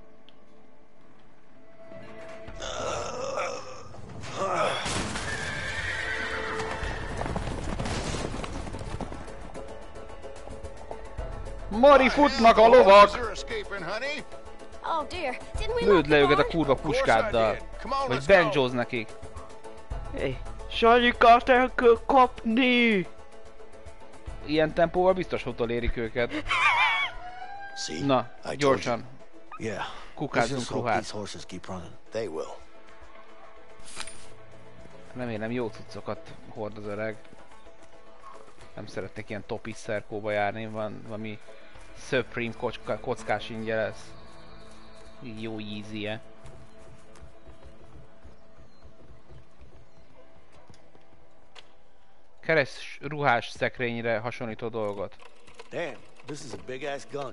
Mari, futnak a lovak! You're escaping, honey. Oh dear, didn't we Lőd lock le the őket a barn? kurva puskáddal. Come on, Vagy let's go. banjóz nekik. Hey, Sanyikát el kell kapni! Ilyen tempóval biztos utolérik őket. See? Na, I told gyorsan. Yeah. Let's Kukázzunk just hope ruhát. these horses keep running. They will. Remélem jó cuccokat hord az öreg. Nem szeretnék ilyen topis szerkóba járni, van valami Supreme kockás ingye lesz. Jó easy-e. Keres ruhás szekrényre hasonlító dolgot. Damn, this is a big ass gun.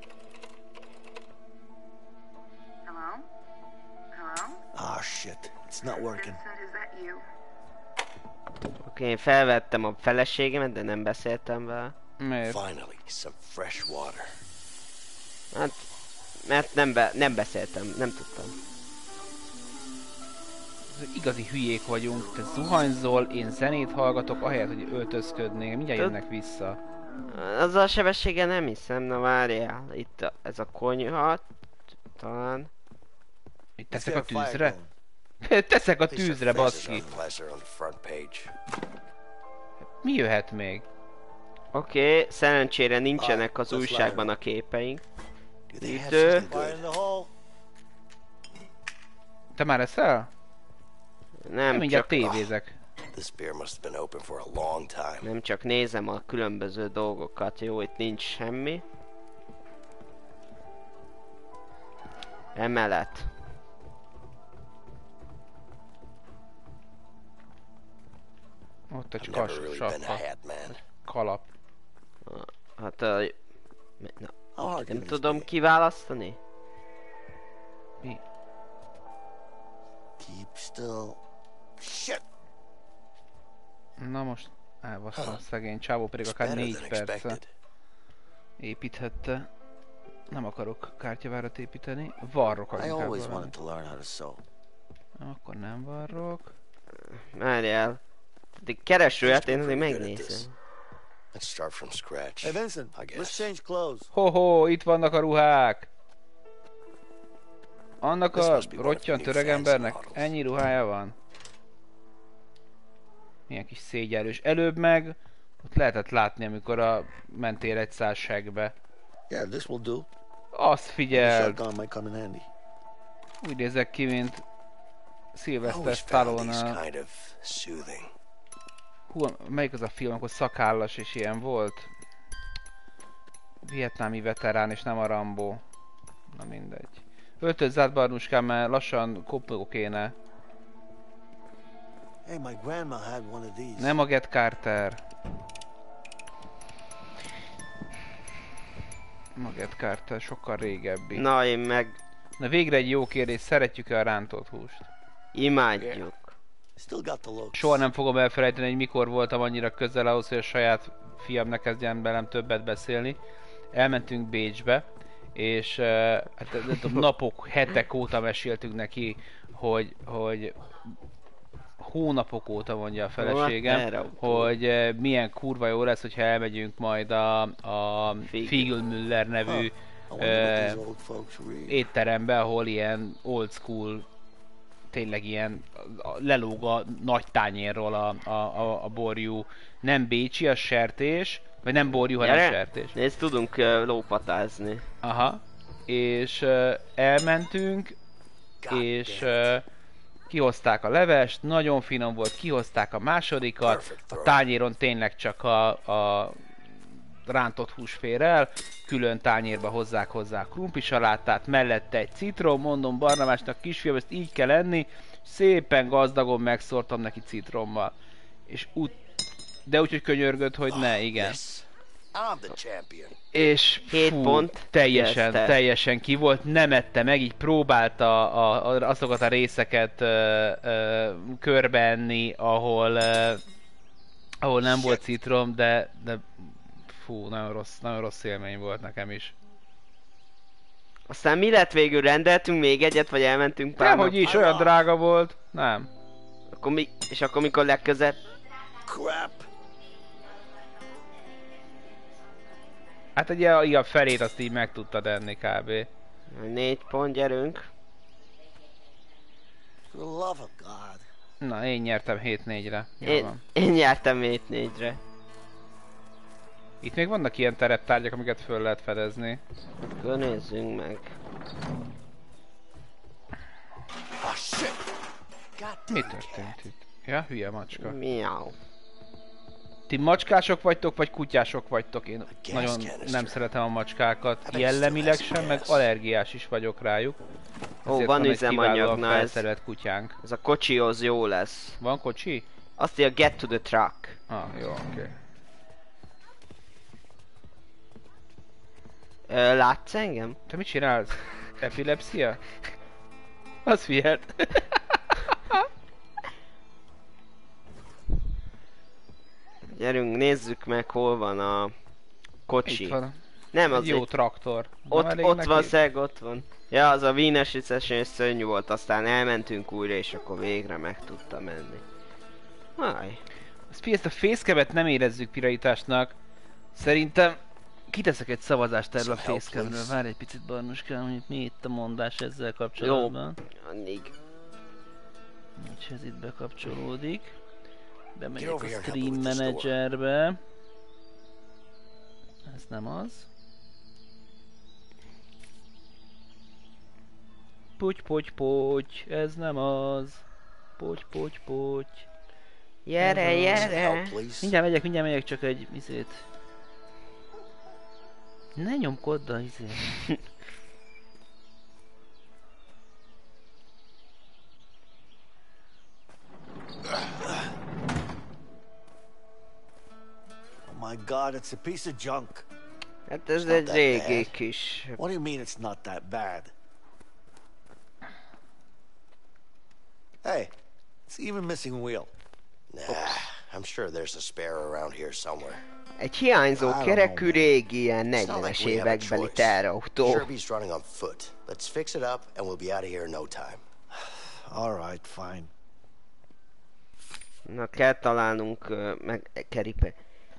Hello? Hello? Ah, shit. It's not working. Is that you? Oké, én felvettem a feleségemet, de nem beszéltem vele. Miért? Finally, some fresh water. Hát, mert nem beszéltem, nem tudtam. Igazi hülyék vagyunk, te zuhanyzol, én zenét hallgatok, ahelyett, hogy öltözködnék, mindjárt jönnek vissza. Azzal a sebességgel nem hiszem, na várjál, itt ez a konyha, talán. Itt teszek a tűzre? Teszek a tűzre, baszki! Mi jöhet még? Oké, szerencsére nincsenek az újságban a képeink. Idő. Te már eszel? Nem, mindjárt csak... tévézek. Nem csak nézem a különböző dolgokat, jó, itt nincs semmi. Emelet. Ott egy kalap. Hát nem tudom kiválasztani? Mi? Keep still. Shit. Na most elbasztam szegény csávó, pedig akár 4 perce építhette. Nem akarok kártyavárat építeni. Varrok inkább valamit. Akkor nem varrok. Várjál. De keresőt én azért megnézem. Let's start from scratch. Hey Vincent, let's change clothes. Ho-ho, itt vannak a ruhák! Annak a rottyant öregembernek ennyi ruhája van? Milyen kis szégyellős. Előbb meg ott lehetett látni, amikor mentél egy száz segbe. Yeah, this will do. Azt figyeld! Úgy nézek ki, mint Sylvester Stallone. Hú, melyik az a film, akkor szakállas és ilyen volt? Vietnámi veterán és nem a Rambo. Na mindegy. Öltözz át, Barnuskám, mert lassan kopogok kéne. Hey, my grandma had one of these. Nem a Get Carter. A Get Carter sokkal régebbi. Na én meg... Na végre egy jó kérdés, szeretjük-e a rántott húst? Imádjuk. Soha nem fogom elfelejteni, hogy mikor voltam annyira közel ahhoz, hogy a saját fiam ne kezdjen velem többet beszélni. Elmentünk Bécsbe, és hát, napok, hetek óta meséltünk neki, hogy hónapok óta mondja a feleségem, hogy milyen kurva jó lesz, hogyha elmegyünk majd a Fiegelmüller nevű étterembe, ahol ilyen old school, tényleg ilyen lelóg a nagy tányérról a borjú, nem bécsi, a sertés, vagy nem borjú, hanem sertés. Nézd, tudunk lópatázni. Aha, és elmentünk, és kihozták a levest, nagyon finom volt, kihozták a másodikat, a tányéron tényleg csak a rántott hús fér el, külön tányérba hozzák hozzá a krumplisalátát, mellette egy citrom, mondom Barnabásnak, kisfiam, ezt így kell enni, szépen gazdagon megszórtam neki citrommal. És de úgy, hogy könyörgött, hogy ne, igen. És 7 pont. Teljesen ki volt, nem ette meg, így próbálta azokat a részeket körbeenni, ahol nem volt citrom, de fú, nagyon rossz élmény volt nekem is. Aztán mi lett végül? Rendeltünk még egyet, vagy elmentünk pár Dehogy is, olyan drága volt. Nem. És akkor mikor legközelebb? Crap. Hát ugye a felét azt így meg tudtad enni kb. 4 pont, gyerünk. For the love of God. Na, én nyertem 7-4-re. Én nyertem 7-4-re. Itt még vannak ilyen tereptárgyak, amiket föl lehet fedezni. Akkor nézzünk meg. Mi történt itt? Ja, hülye macska. Miau. Ti macskások vagytok, vagy kutyások vagytok? Én nagyon nem szeretem a macskákat. Jellemileg sem, meg allergiás is vagyok rájuk. Ó, van üzemanyag, na felszerelt kutyánk. Ez a kocsihoz jó lesz. Van kocsi? Azt írja get to the truck. Ah, jó, oké. Látsz engem? Te mit csinálsz? Epilepsia? Az fihet. Gyerünk, nézzük meg, hol van a kocsi. Itt van. Nem, az jó traktor. Ott van, ott van. Ja, az a Wiener Schnitzel szörnyű volt, aztán elmentünk újra, és akkor végre meg tudta menni. Háj. Ezt a fészkemet nem érezzük prioritásnak. Szerintem kiteszek egy szavazást erről a fészkemről. Várj egy picit, Barnuskám, hogy mi itt a mondás ezzel kapcsolatban. Jó, addig. Úgyhogy ez itt bekapcsolódik. Bemegyek a Stream Managerbe. Ez nem az. Puty, ez nem az. Puty. Gyere. Mindjárt megyek, csak egy izét. Ne nyomkodd a izét. Oh my God, it's a piece of junk. Hát ez egy régi kis... What do you mean it's not that bad? Hey, it's even missing a wheel. Nah, I'm sure there's a spare around here somewhere. Egy hiányzó kerekű régi ilyen 40-es évekbeli teherautó. Sherby's running on foot. Let's fix it up and we'll be out of here in no time. All right, fine. Na, kell találnunk meg Keripe.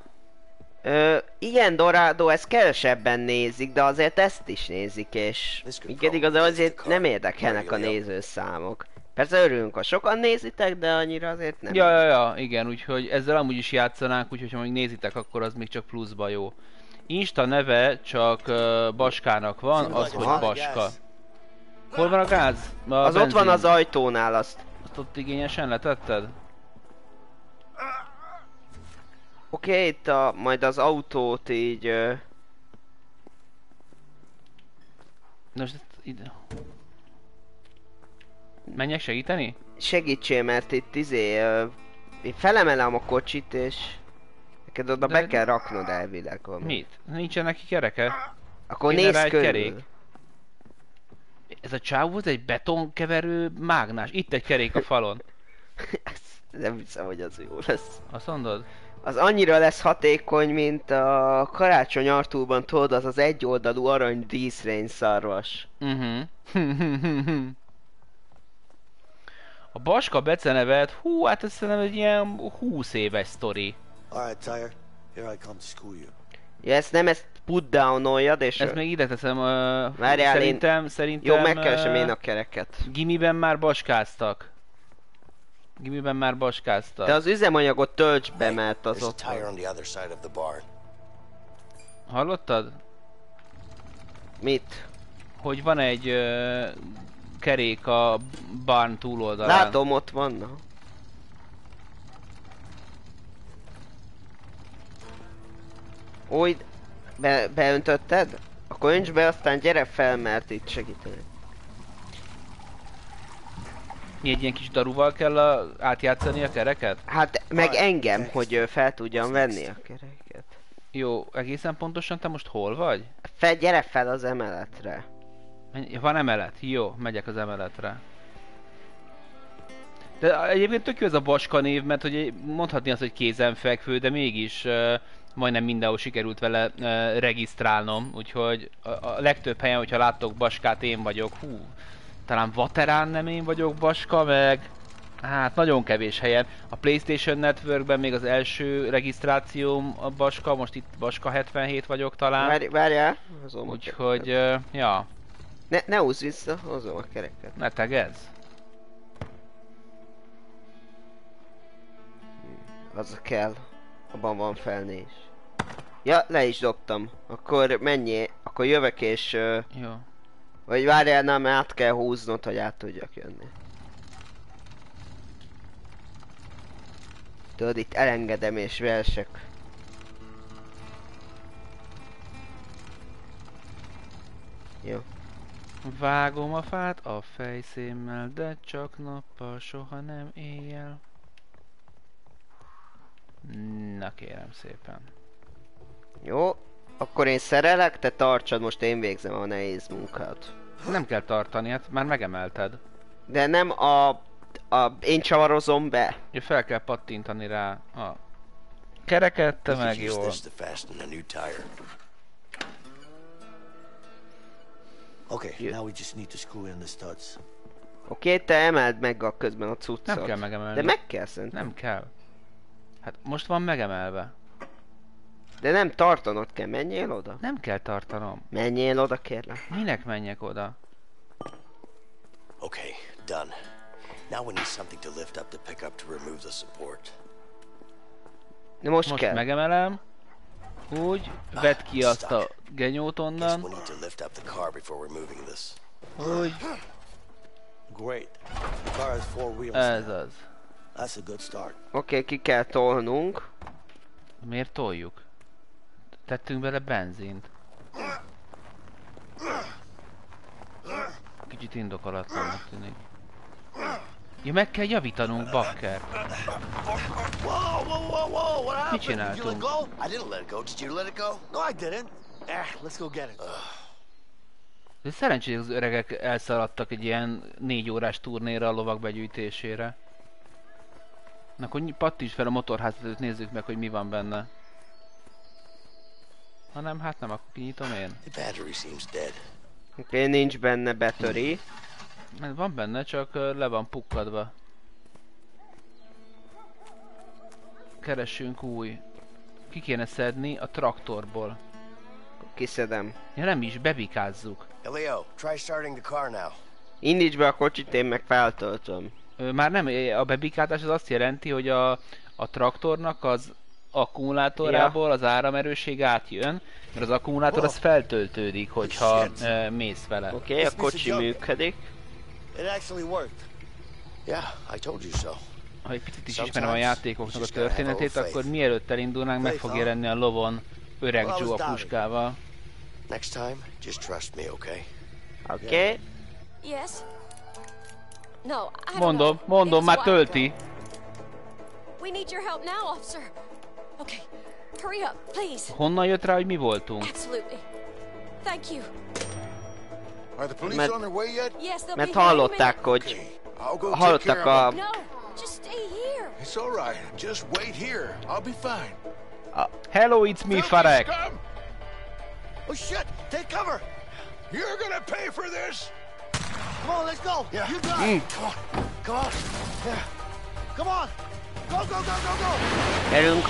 Igen, Dorado, ezt kevesebben nézik, de azért ezt is nézik, és minket igazán azért nem érdekelnek a nézőszámok. Persze örülünk, ha sokan nézitek, de annyira azért nem. Ja, igen, úgyhogy ezzel amúgy is játszanánk, úgyhogy ha még nézitek, akkor az még csak pluszba jó. Insta neve csak Baskának van, az, hogy Baska. Hol van a gáz? Az benzin. Ott van az ajtónál, azt ott igényesen letetted? Oké, itt majd az autót így... Most ide... Menjek segíteni? Segítsél, mert itt én felemelem a kocsit és... Neked oda be kell raknod elvileg. Mit? Nincsen neki kereke? Akkor nézz körül. Ez a csáv volt egy betonkeverő mágnás. Itt egy kerék a falon. Nem hiszem, hogy az jó lesz. Azt mondod? Az annyira lesz hatékony, mint a Karácsony Artúrban, tudod, az egyoldalú arany díszrény szarvas. A Baska becenevet, hú, hát ez szerintem egy ilyen 20 éves sztori. Alright, Tyre, here I come to school you. Ja, ezt put down-oljad, és... Ezt még ide teszem, várjál, szerintem... Jó, megkeresem én a kereket. Gimiben már baskáztak. De az üzemanyagot tölts be, mert az ott van. Hallottad? Mit? Hogy van egy kerék a barn túloldalán. Látom, ott van. Új, beöntötted? Akkor önts be, aztán gyere fel, mert itt segíteni. Mi egy ilyen kis daruval kell átjátszani a kereket? Hát meg engem, hogy fel tudjam venni a kereket. Jó, egészen pontosan te most hol vagy? Gyere fel az emeletre. Van emelet? Jó, megyek az emeletre. De egyébként tök jó ez a Baska név, mert hogy mondhatni azt, hogy kézenfekvő, de mégis majdnem mindenhol sikerült vele regisztrálnom, úgyhogy a legtöbb helyen, hogyha láttok Baskát, én vagyok. Hú, talán Vaterán nem én vagyok Baska, meg... Hát nagyon kevés helyen. A PlayStation Networkben még az első regisztrációm a Baska, most itt Baska 77 vagyok talán. Várjál! Úgyhogy, ja. Ne húzz vissza, hozom a kereket. Ne tegezz. Az kell. Abban van felnés. Ja, le is dobtam. Akkor mennyi? Akkor jövök és... Jó. Vagy várjál, nem, át kell húznod, hogy át tudjak jönni. Tudod, itt elengedem és versek. Jó. Vágom a fát a fejszémmel, de csak nappal, soha nem éjjel. Na kérem szépen. Jó, akkor én szerelek, te tartsad, most én végzem a nehéz munkát. Nem kell tartani, hát már megemelted. De nem én csavarozom be. Ja, fel kell pattintani rá a kereket, te meg jól. Okay, now we just need to screw in the studs. Oké, te emeld meg a közben a cuccot. Nem kell megemelni. De meg kell szerintem. Nem kell. Hát most van megemelve. De nem tartanod kell, menjél oda. Nem kell tartanom. Menjél oda, kérlek. Minek menjek oda? Okay, done. Now we need something to lift up the pickup to remove the support. De most kell. Megemelem. Úgy, vedd ki azt a genyót onnan. We need to lift up the car before removing this. Úgy. Great. The car has 4 wheels. Ez az. That's a good start. Oké, ki kell tolnunk. Miért toljuk? Tettünk bele benzint. Kicsit indokolatlannak tűnik. Ja, meg kell javítanunk, bakker. Mit csináltunk? I didn't let it go. Did you let it go? No, I didn't. Let's go get it. De szerencsés, hogy az öregek elszaladtak egy ilyen 4 órás turnéra a lovak begyűjtésére. Na akkor pattints fel a motorházat, nézzük meg, hogy mi van benne. Ha nem, hát nem, akkor kinyitom én. The battery seems dead. Oké, nincs benne battery. Mert van benne, csak le van pukkadva. Keressünk új. Ki kéne szedni a traktorból. Kiszedem. Ja nem is, bebikázzuk. Leo, try starting the car now. Indíts be a kocsit, én meg feltöltöm. Már nem, a bebikázás az azt jelenti, hogy a traktornak az akkumulátorából az áramerősség átjön, mert az akkumulátor az feltöltődik, hogyha mész vele. Oké, a kocsi működik. It actually worked. Yeah, I told you so. Ha egy picit is ismerem a játékoknak a történetét, akkor mielőtt elindulnánk, meg fog jelenni a lovon öreg Joe a puskával. Next time, just trust me, okay? Oké. Yes. No, I don't know. Mondom, már tölti. We need your help now, officer. Okay, hurry up, please. Honnan jött rá, hogy mi voltunk? Absolutely. Thank you. Are the police on their way yet? Yes, they'll Mert be here any hallották, minute. hogy... I'll go Hallottak take care of No, just stay here. It's all right. Just wait here. I'll be fine. Hello, it's me, Farek. Oh shit! Take cover! You're gonna pay for this. Come on, let's go! Yeah. You got it! Come on! Come on! Yeah. Come on! Go, go, go, go, go! Gyerünk!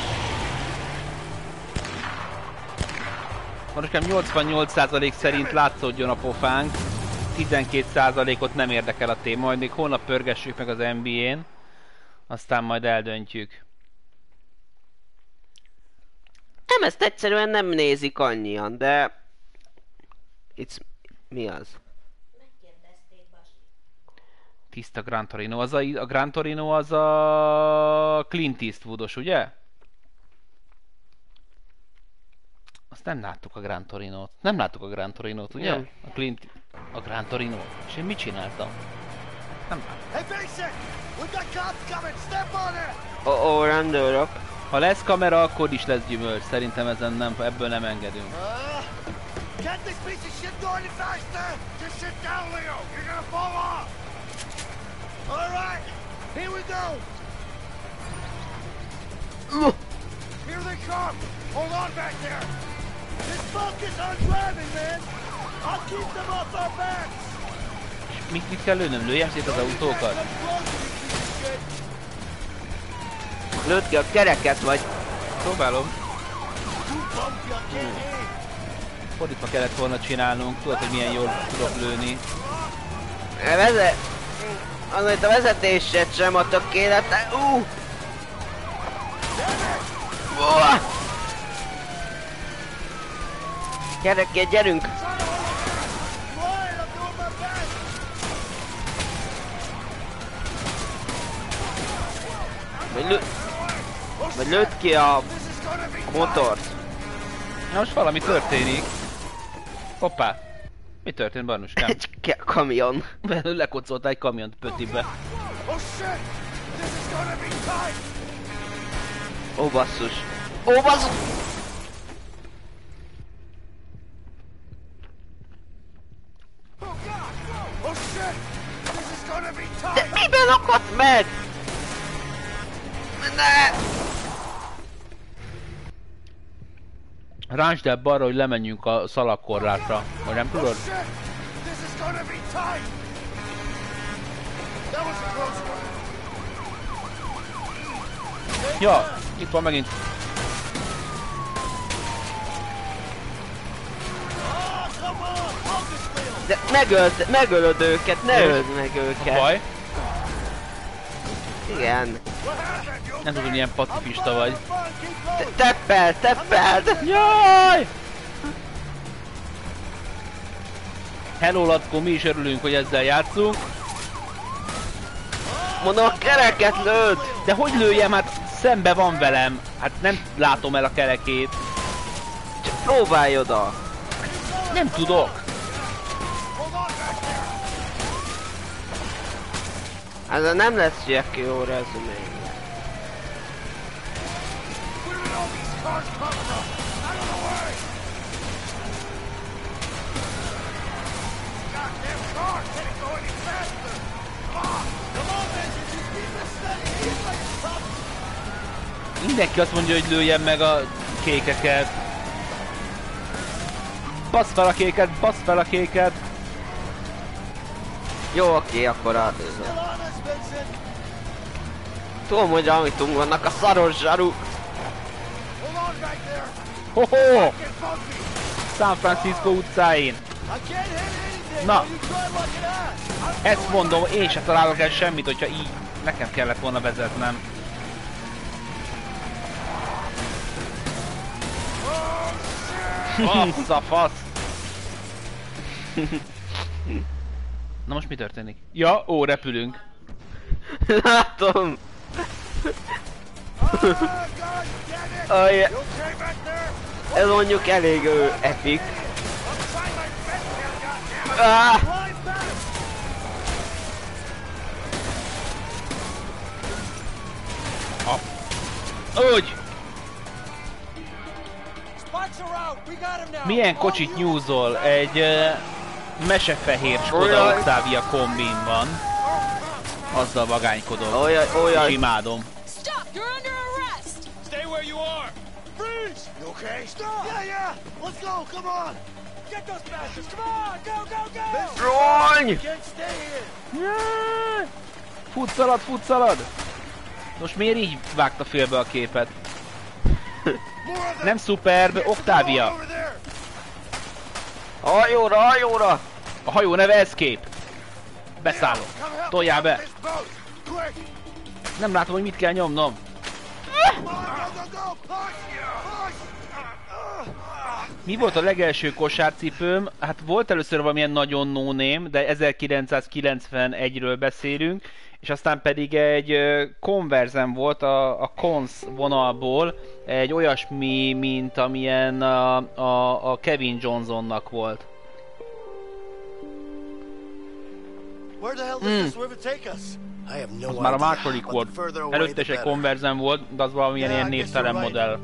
Most nekem 88% szerint látszódjon a pofánk. 12%-ot nem érdekel a téma, majd még holnap pörgessük meg az NBA-n. Aztán majd eldöntjük. Nem, ezt egyszerűen nem nézik annyian, de... Mi az? Tiszta Gran Torino. A Gran Torino az a Clint Eastwoodos, ugye? Azt nem láttuk a Gran Torinót. Nem láttuk a Gran Torinót, ugye? Nem. A Gran Torino. És én mit csináltam? Nem láttam. Hey, Basic! We got cops coming! Step on it! Oh, rendőrök. Ha lesz kamera, akkor is lesz gyümölcs. Szerintem ebből nem engedünk. Get this piece of shit going any faster! Just sit down, Leo! You're gonna fall off! Alright! Here we go! Here they come! Hold on back there! Just focus on driving, man! I'll keep them off our backs! Mit kell lőnöm? Lőjem szét az autókat? Lőtt ki a kereket, vagy? Próbálom. Fordítva kellett volna csinálnunk, tudod, hogy milyen jól tudok lőni. Az, hogy a vezetésed sem a tökéletes. Gyerekek, gyerünk! Vagy lőtt ki a motort. Na most valami történik. Hoppá. Mi történt, Barnuskám? Egy kamion. Lekocolta egy kamiont pötibe. Ó basszus. Ó basszus! De miben akadt meg? Ne! Ráncsd el balra, hogy lemenjünk a szalagkorlátra. Vagy nem tudod? Ja, itt van megint. De megölöd őket, ne öld meg őket. Baj? Igen. Nem tudom, milyen pacifista vagy. Teppeld! Jaj! Hello, Lackó, mi is örülünk, hogy ezzel játszunk. Mondom, a kereket lőd! De hogy lőjem? Hát szembe van velem. Hát nem látom el a kerekét. Csak próbálj oda. Nem tudok. Ez nem lesz Jackie jó rezumé. Mindenki azt mondja, hogy lőjem meg a kékeket. Basz fel a kéket, basz fel a kéket. Jó, oké, akkor tudom, hogy amitunk vannak a szaros zsaruk. Hoho! San Francisco utcáin. Na! Ezt mondom, én se találok el semmit, hogyha így nekem kellett volna vezetnem. Fasz a fasz! Na most mi történik? Ja, ó, repülünk. Látom! Oh, yeah. Ez mondjuk elég epic. Ah! Úgy! Milyen kocsit nyúzol? Egy mesefehér Skoda Octavia kombin van. Azzal vagánykodom. És imádom. Rohanj! Futszalad, futszalad! Most miért így vágta félbe a képet? Nem Superb, Octavia. A hajóra, a hajóra! A hajó neve Escape. Beszállok. Toljál be. Nem látom, hogy mit kell nyomnom. Mi volt a legelső kosárcipőm? Hát volt először valamilyen nagyon no name, de 1991-ről beszélünk, és aztán pedig egy Converse volt a Cons vonalból, egy olyasmi, mint amilyen a Kevin Johnsonnak volt. Az már a második volt. Előtte is egy Converse volt, de az valamilyen ilyen névtelen modell.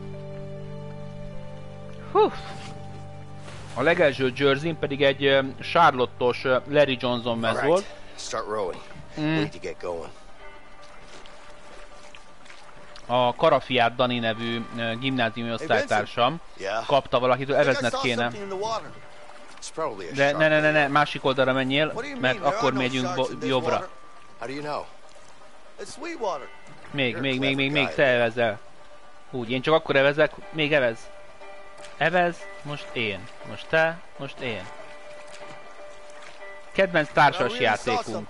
A legelső Jersey pedig egy Charlotte-os Larry Johnson mez volt. A Karafiát Dani nevű gimnáziumi osztálytársam kapta valakitől, evezned kéne. De ne, másik oldalra menjél, mert akkor megyünk jobbra. Még, te evezel. Úgy, én csak akkor evezek, még evez. Evez, most én. Most te, most én. Kedvenc társas játékunk.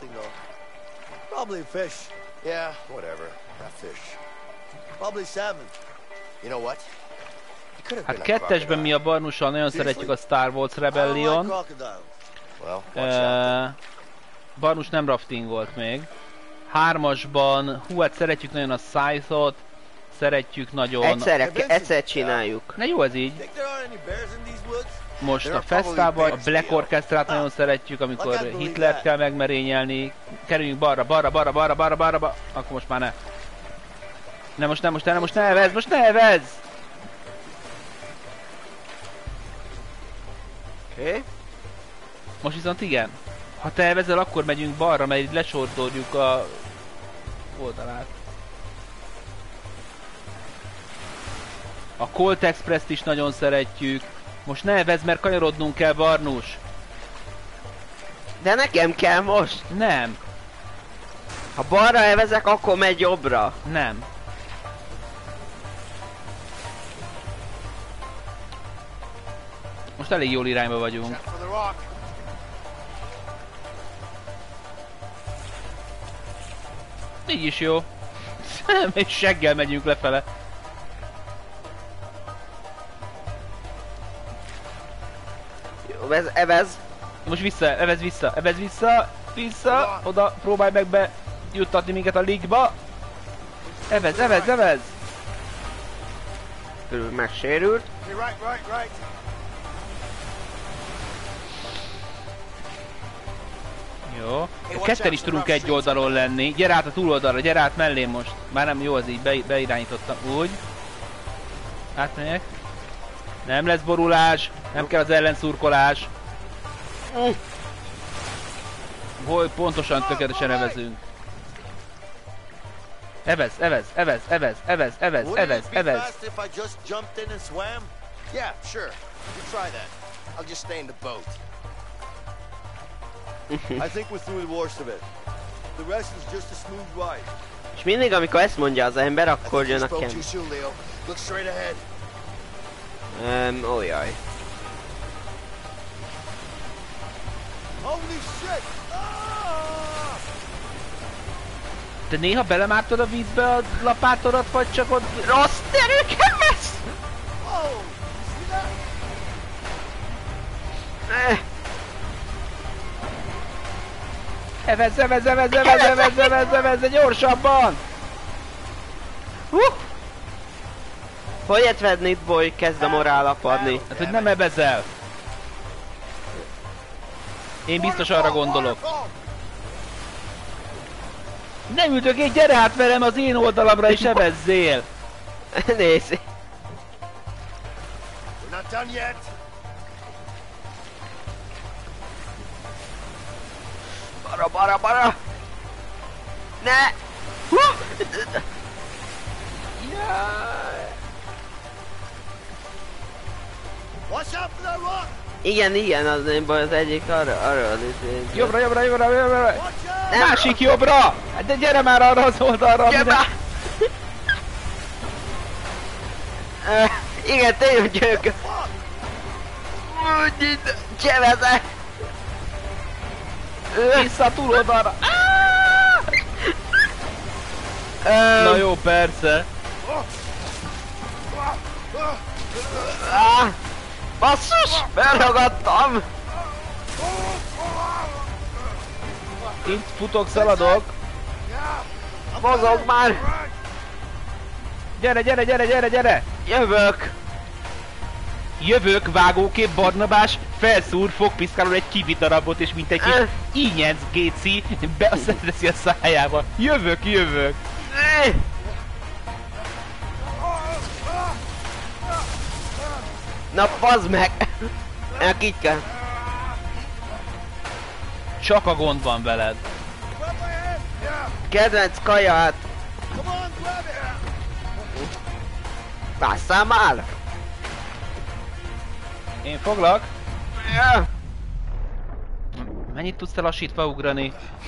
Hát kettesben mi a Barnussal nagyon szeretjük a Star Wars Rebellion. Barnus nem rafting volt még. 3-asban, hát szeretjük nagyon a Scythe-ot. szeretjük nagyon. Egyszer csináljuk. Na jó, ez így. Most a fesztában a Black Orchestrát nagyon szeretjük, amikor Hitlert kell megmerényelni. Kerüljünk balra. Akkor most már ne. Most ne evezz! Oké. Most viszont igen. Ha te elvezel, akkor megyünk balra, mert így lesortoljuk a oldalát. A Colt Express-t is nagyon szeretjük. Most ne evezz, mert kanyarodnunk kell, Barnus. De nekem kell most. Nem. Ha balra elvezek, akkor megy jobbra. Nem. Most elég jól irányba vagyunk. Így is jó. És seggel megyünk lefele. Jó, evez. Most evez vissza. Oda, próbálj meg bejuttatni minket a league-ba. Evez. Körül megsérült. Jó. Ketten is tudunk egy oldalon lenni. Gyere át a túloldalra, gyere át mellém most. Már nem jó, az így beirányítottam. Úgy. Átmegyek. Nem lesz borulás. Nem kell az ellenszurkolás. Hol pontosan tökéletesen evezünk. Evez. Yeah, sure. You try that. I'll just stay in the boat. I think we're through the worst of it. The rest is just a smooth ride. És mindig, amikor ezt mondja az ember, akkor jön a Ken. Look straight ahead. Ójaj. Holy shit! Te néha belemártod a vízbe a lapátodat, vagy csak ott... Rossz terüket vesz! Oh, see that? Evez, gyorsabban! Hogy Edward Boy kezd a morál apadni? Hát, hogy nem evezel. Én biztos arra gondolok. Nem ültök én, gyere át velem az én oldalamra és evezzél! Nézd! We're not done yet. Bara! Ne! Watch out for that rock! Igen, az egyik arra. Jobbra! Másik jobbra! De gyere már arra az oldalra! Igen, te jó gyök! Csevezek! Vissza a túloldalra! Na jó, persze! Basszus! Felragadtam! Itt futok, szaladok! Mozog már! Gyere! Jövök, vágókép, Barnabás, felszúr, fogpiszkálol egy kivi darabot, és mint egy kis ínyenc géci, beaszedeszi a szájába. Jövök! Na bazd meg! Így kell. Csak a gond van veled. Kedvenc kaját! Pásszál már! Én foglak. Mennyit tudsz te lassítva ugrani?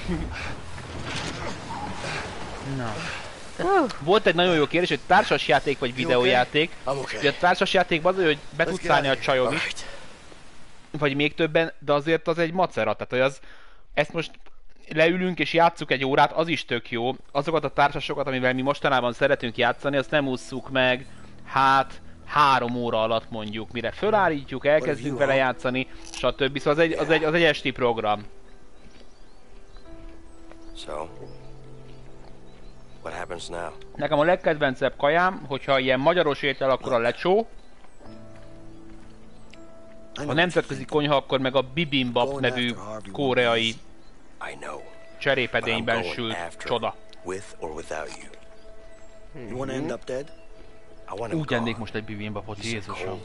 Na. Volt egy nagyon jó kérdés, hogy társasjáték vagy videójáték. Ugye a társasjátékban az, hogy be tudsz állni a csajom is. Vagy még többen, de azért az egy macera. Tehát, hogy az... Ezt most leülünk és játsszuk egy órát, az is tök jó. Azokat a társasokat, amivel mi mostanában szeretünk játszani, azt nem ússzuk meg, hát 3 óra alatt mondjuk, mire fölállítjuk, elkezdünk vele játszani, stb. Szóval az egy esti program. So, What happens now? Nekem a legkedvencebb kajám, hogyha ilyen magyaros étel, akkor a lecsó. Ha nemzetközi konyha, akkor meg a bibimbap nevű koreai cserépedényben sült csoda. Úgy ennék most egy bibimbapot, Jézusom.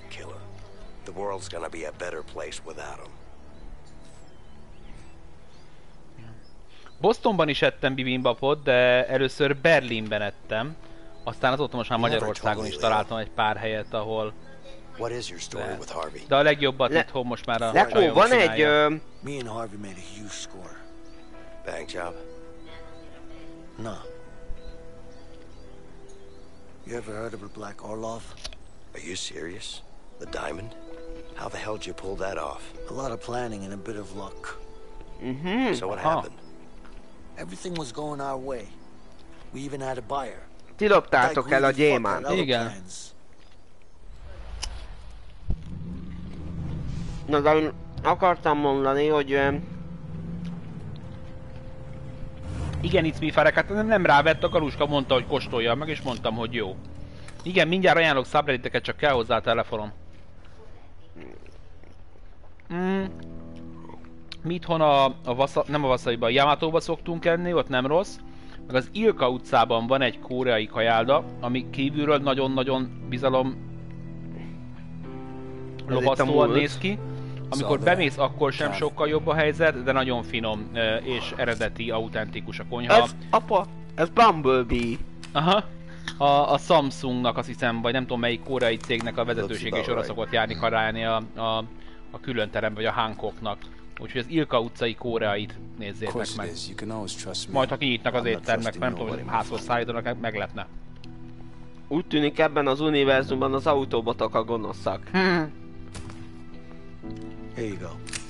Bostonban is ettem bibimbapot, de először Berlinben ettem. Aztán azóta most már Magyarországon is találtam egy pár helyet, ahol... De a legjobbat itthon most már a csajom van csinálja. egy... Me and Harvey made a huge score. Bank job? No. You ever heard of the Black Orlov? Are you serious? The diamond? How the hell did you pull that off? A lot of planning and a bit of luck. So what happened? Everything was going our way. We even had a buyer. Ti loptátok el a gyémánt. Igen. Na de akartam mondani, hogy... Igen, itt mi farek, hát nem rávett, a Galuska mondta, hogy kóstoljam meg, és mondtam, hogy jó. Igen, mindjárt ajánlok subredditeket, csak kell hozzá a telefonom. Mi itthon nem a Wasabiban, a Yamatóba szoktunk enni, ott nem rossz. Meg az Ilka utcában van egy koreai kajálda, ami kívülről nagyon-nagyon bizalom lobasztóan néz ki. Amikor bemész, akkor sem sokkal jobb a helyzet, de nagyon finom és eredeti, autentikus a konyha. Ez Bumblebee. Aha. A Samsungnak azt hiszem, vagy nem tudom melyik koreai cégnek a vezetősége is oda szokott járni karálni a külön terem, vagy a Hancocknak. Úgyhogy az Ilka utcai koreait nézzétek meg. Majd ha kinyitnak az éttermek, nem tudom, hogy házhoz szállítanak, meglepne. Úgy tűnik ebben az univerzumban az autóbotok a gonoszak. Here you go.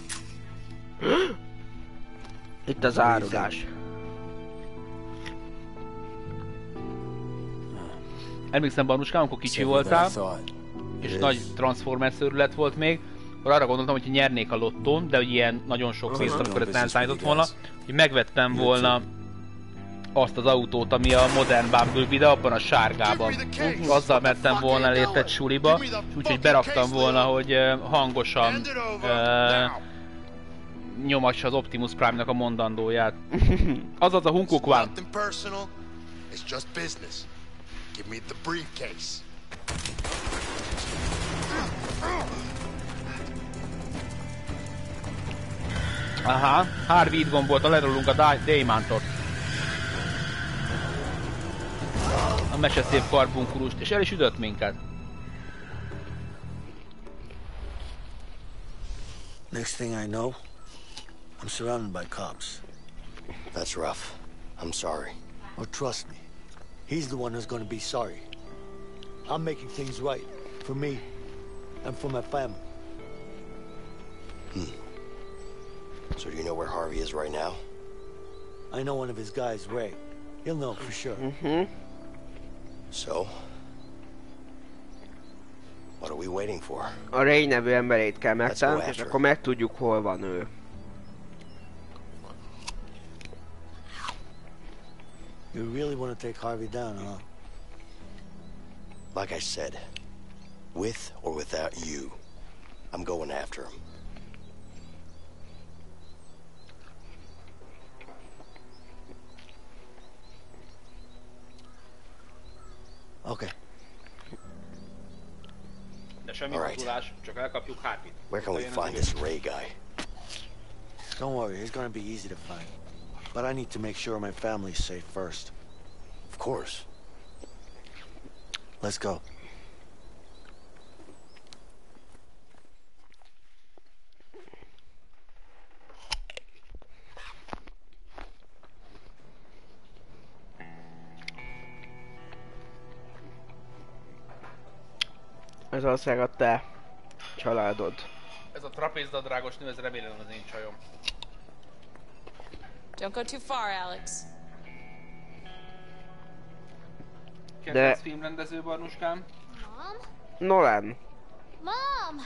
Itt az árulás. Emlékszem, Banuskám, amikor kicsi voltál, és nagy Transformers őrület volt még, akkor arra gondoltam, hogy nyernék a lottón, de hogy ilyen nagyon sok pénzt, amikor ezt elszállított volna, hogy megvettem volna azt az autót, ami a modern Bumblebee, de abban a sárgában. Azzal mentem volna el érted suliba, úgyhogy beraktam volna, hogy hangosan nyomassa az Optimus Prime-nak a mondandóját. Azaz a Hunkuk van. Aha, Harvey itt gombolta, lerólunk a Daymantot. A meseszép karbunkulust, és el is üdött minket. Next thing I know, I'm surrounded by cops. That's rough. I'm sorry. Oh, trust me. He's the one who's gonna be sorry. I'm making things right. For me. And for my family. So do you know where Harvey is right now? I know one of his guys, Ray. He'll know for sure. So? What are we waiting for? A Ray nevű emberét kell megtalálni, és akkor megtudjuk, hol van ő. You really want to take Harvey down, huh? Like I said, with or without you, I'm going after him. Okay. De semmi tudás, csak elkapjuk Harvey-t. Where can we find this Ray guy? Don't worry, he's gonna be easy to find. But I need to make sure my family's safe first. Of course. Let's go. Ez valószínűleg a te családod. Ez a trapézdadrágos nő, ez remélem az én csajom. Don't go too far, Alex. Kedvenc filmrendező, Barnuskám? Mom? Nolan. Mom!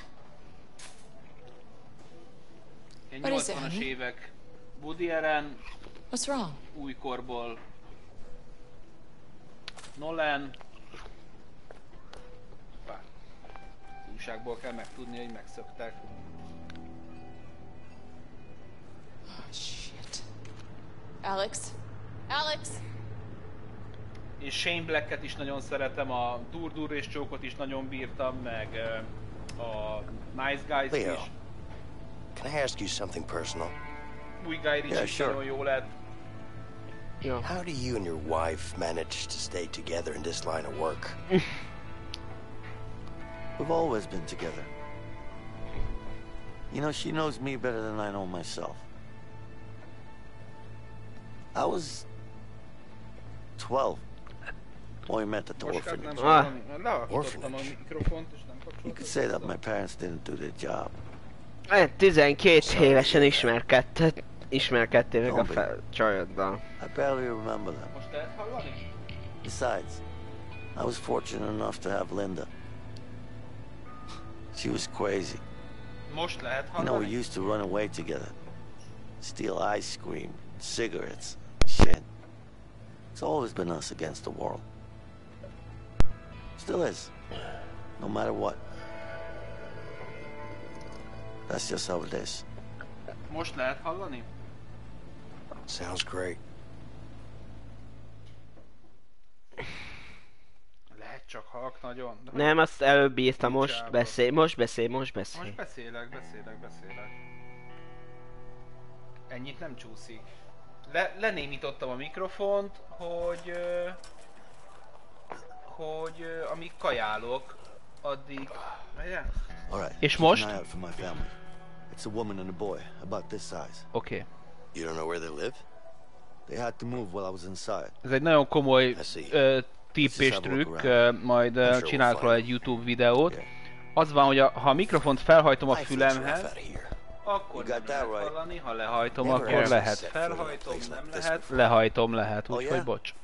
Ilyen 80-as évek. Woody Allen. What's wrong? Újkorból. Nolan. Bár újságból kell megtudni, hogy megszöktek. Shit. Alex? Alex! Én Shane Blacket is nagyon szeretem, a Dur és Csókot is nagyon bírtam, meg a Nice Guys Leo, is. can I ask you something personal? Új Guy Ritchie is nagyon jó lett. How do you and your wife manage to stay together in this line of work? We've always been together. You know, she knows me better than I know myself. I was 12 when we met at the orphanage. Orphanage? You could say that my parents didn't do their job. 12 évesen ismerkedtél meg a csajoddal. I barely remember them. Besides, I was fortunate enough to have Linda. She was crazy. Most lehet You know, we hallani? used to run away together. Steal ice cream, cigarettes, shit. It's always been us against the world. Still is. No matter what. That's just how it is. Most lehet hallani? Sounds great. Lehet csak halk nagyon. De Nem, azt előbb írta, most beszél. Most beszélek. Ennyit nem csúszik. Lenémítottam a mikrofont, hogy amíg kajálok, addig... All right. És keep most? an eye out for my family. It's a woman and a boy, about this size. Oké. You don't know where they live? They had to move while I was inside. Ez egy nagyon komoly tipp és trükk, majd csinálok róla egy YouTube videót. Az van, hogy ha a mikrofont felhajtom a fülemhez, akkor nem lehet hallani, ha lehajtom, akkor lehet. Felhajtom, nem lehet, lehajtom lehet, úgyhogy bocs.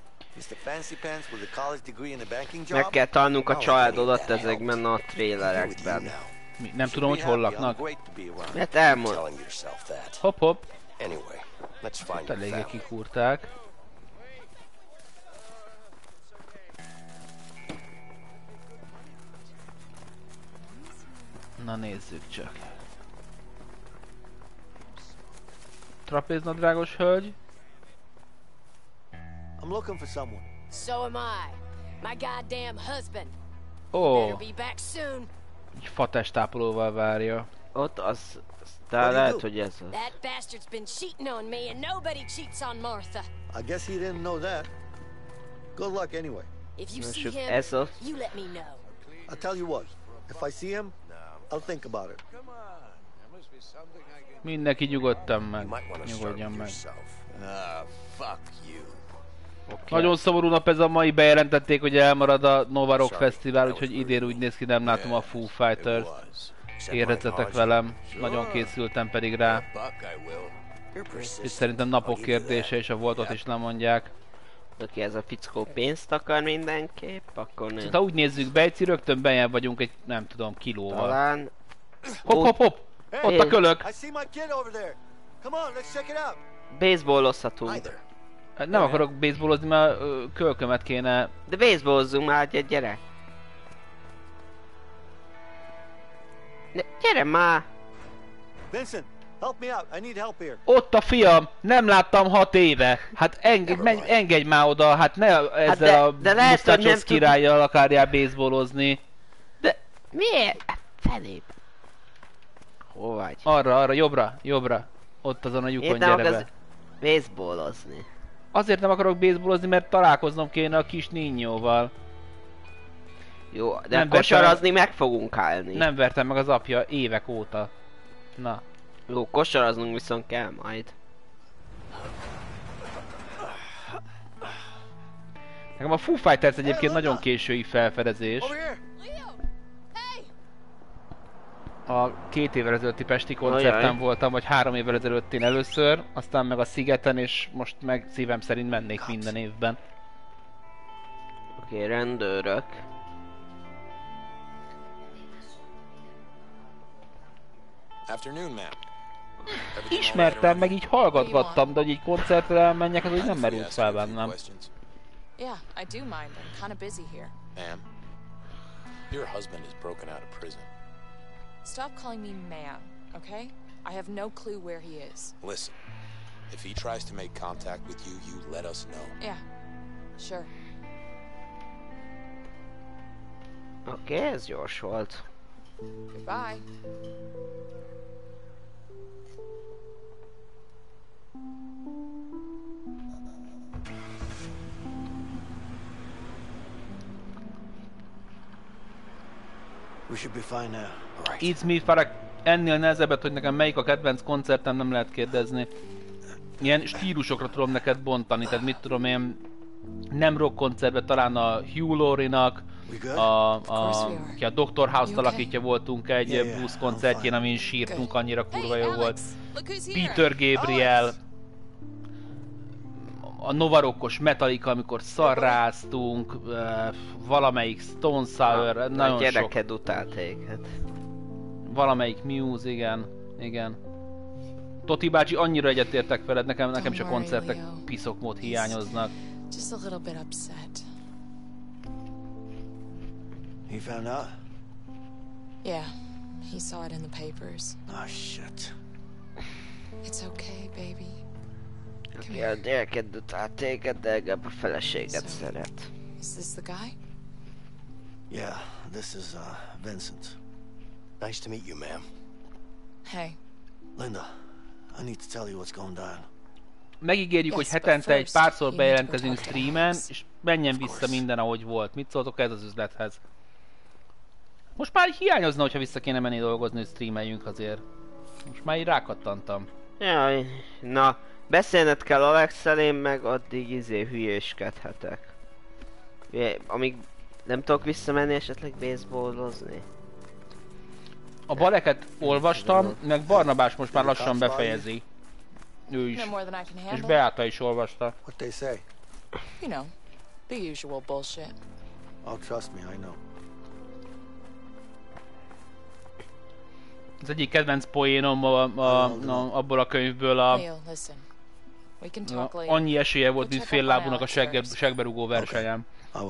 Meg kell találnunk a családodat ezekben a trélerekben. Nem tudom, hogy hol laknak. Hát elmond. Hopp. Anyway, let's find Itt eléggé kikúrták. Na nézzük csak. Trapéznadrágos hölgy. I'm looking for someone. So am I. My goddamn husband. Ó, Better be back soon. egy fatestápolóval várja. Ott az... De lehet, hogy ez az. That bastard's been cheating on me and nobody cheats on Martha. I guess he didn't know that. Good luck anyway. If you see Most him, ez az. you let me know. I'll tell you what. If I see him, I'll think about it. Mindenki nyugodtan meg. Nyugodjan meg. Fuck you. Nagyon szomorú nap ez a mai, bejelentették, hogy elmarad a Nova Rock Fesztivál, úgyhogy idén úgy néz ki, nem látom a Foo Fighters. Érezzetek velem, nagyon készültem pedig rá. És szerintem napok kérdése, és a voltot is lemondják. Oké, ez a fickó pénzt akar mindenképp, akkor nem. Ha úgy nézzük be, egyszer rögtön bejön vagyunk egy, nem tudom, kilóval. Talán... Hopp! Ott a kölök! Baseballozhatunk. Nem akarok baseballozni, mert kölkömet kéne... De baseballozzunk már, gyere! De gyere már! Vincent, help me out. I need help here. Ott a fiam! Nem láttam 6 éve! Hát engedj már oda, hát ne ezzel a musztácsos királlyal akarjál baseballozni. De miért? Felép. Hol vagy? Arra, jobbra. Ott azon a lyukon, gyere be. Baseballozni. Azért nem akarok baseballozni, mert találkoznom kéne a kis Ninyóval. Jó, de nem kosarazni meg fogunk állni. Nem vertem meg az apja évek óta. Na. Jó, kosaraznunk viszont kell majd. Nekem a Foo Fighters egyébként nagyon késői felfedezés. A 2 évvel ezelőtti pesti koncerten voltam, vagy 3 évvel ezelőttén először, aztán meg a Szigeten, és most meg szívem szerint mennék minden évben. Oké, rendőrök. Afternoon, ma'am. Ismertem, meg így hallgatgattam, de hogy így koncertre elmenjek, az úgy nem merült fel bennem. Yeah, I do mind. I'm kind of busy here. Ma'am, your husband is broken out of prison. Stop calling me ma'am, okay? I have no clue where he is. Listen, if he tries to make contact with you, you let us know. Yeah, sure. Oké, ez gyors volt. Goodbye. We should be fine now. It's me, Farag. Ennél nehezebbet, hogy nekem melyik a kedvenc koncertem, nem lehet kérdezni. Ilyen stílusokra tudom neked bontani, tehát mit tudom én, nem rock koncertben, talán a Hugh Laurie-nak, aki a Dr. House-t alakítja, voltunk egy blues koncertjén, amin sírtunk, annyira kurva jó volt. Peter Gabriel, a Novarockos Metallica, amikor szarráztunk, valamelyik Stone Sour, nagyon sok. A gyereked utált téged. Valamelyik Muse, igen. Toti bácsi, annyira egyetértek veled, nekem is a koncertek piszok mód hiányoznak. Just a little bit upset. He found out? Yeah, he saw it in the papers. Oh shit. It's okay, baby. Oké, a gyereked utált téged, de legalább a feleséget szeret. Is this the guy? Yeah, this is Vincent. Nice to meet you, ma'am. Hey. Linda, I need to tell you what's going down. Megígérjük, hogy hetente egy párszor bejelentkezünk streamen, és menjen vissza minden, ahogy volt. Mit szóltok ez az üzlethez? Most már hiányozna, hogyha vissza kéne menni dolgozni, hogy streameljünk azért. Most már így rákattantam. Jaj, na, beszélned kell Alex-szel, én meg addig hülyéskedhetek. Amíg nem tudok visszamenni esetleg baseballozni. A Baleket olvastam, meg Barnabás most már lassan befejezi. Ő is. És Beáta is olvasta. What they say? You know, the usual bullshit. Oh, trust me, I know. Az egyik kedvenc poénom abból a könyvből annyi esélye volt, mint fél lábúnak a segberugó versenyen.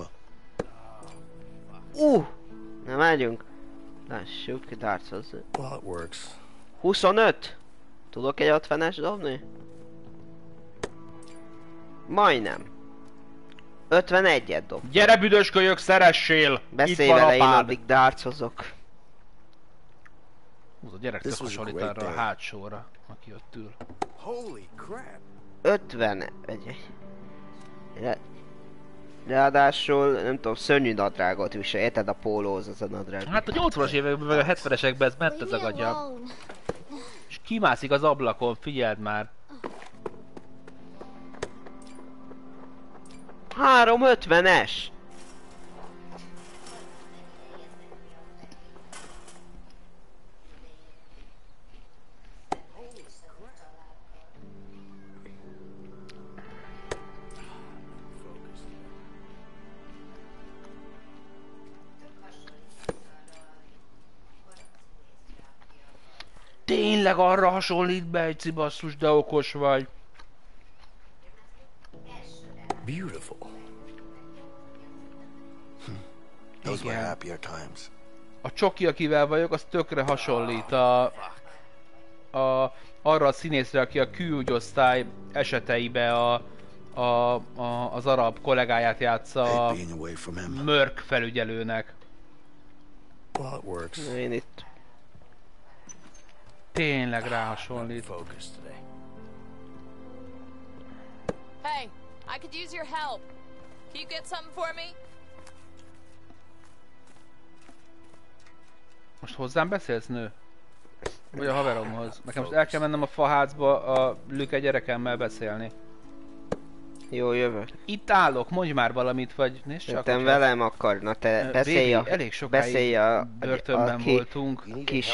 Na megyünk. Lássuk, darthoz. Well, it works. 25? Tudok egy 50-es dobni? Majdnem. 51-et dob. Gyere büdös kölyök, szeressél! Beszélj vele, én addig dartozok. Az a gyerek tök hasonlít arra a hátsóra, aki ott ül. Holy crap. 50... Ráadásul, nem tudom, szörnyű nadrágot visel, érted a pólóz az a nadrág. Hát a 80-as években, meg a 70-esekben ez ment ez a gagya. És kimászik az ablakon, figyeld már. 350-es! Tényleg arra hasonlít be egy cibasszus, de okos vagy. Beautiful. Those were happier times. A csoki, akivel vagyok, az tökre hasonlít arra a színészre, aki a külügyosztály eseteibe az arab kollégáját játsza a Mörk felügyelőnek. Well, it works. Én itt. Tényleg ráhasonlít. Hey, I could use your help. Can you get something for me? Most hozzám beszélsz, nő? Vagy a haveromhoz? Nekem most el kell mennem a fahácba a Lüke gyerekemmel beszélni. Jó, jövök. Itt állok, mondj már valamit, vagy nézd csak. Te velem akarna, te beszélj a... Elég sokáig börtönben voltunk. Kis...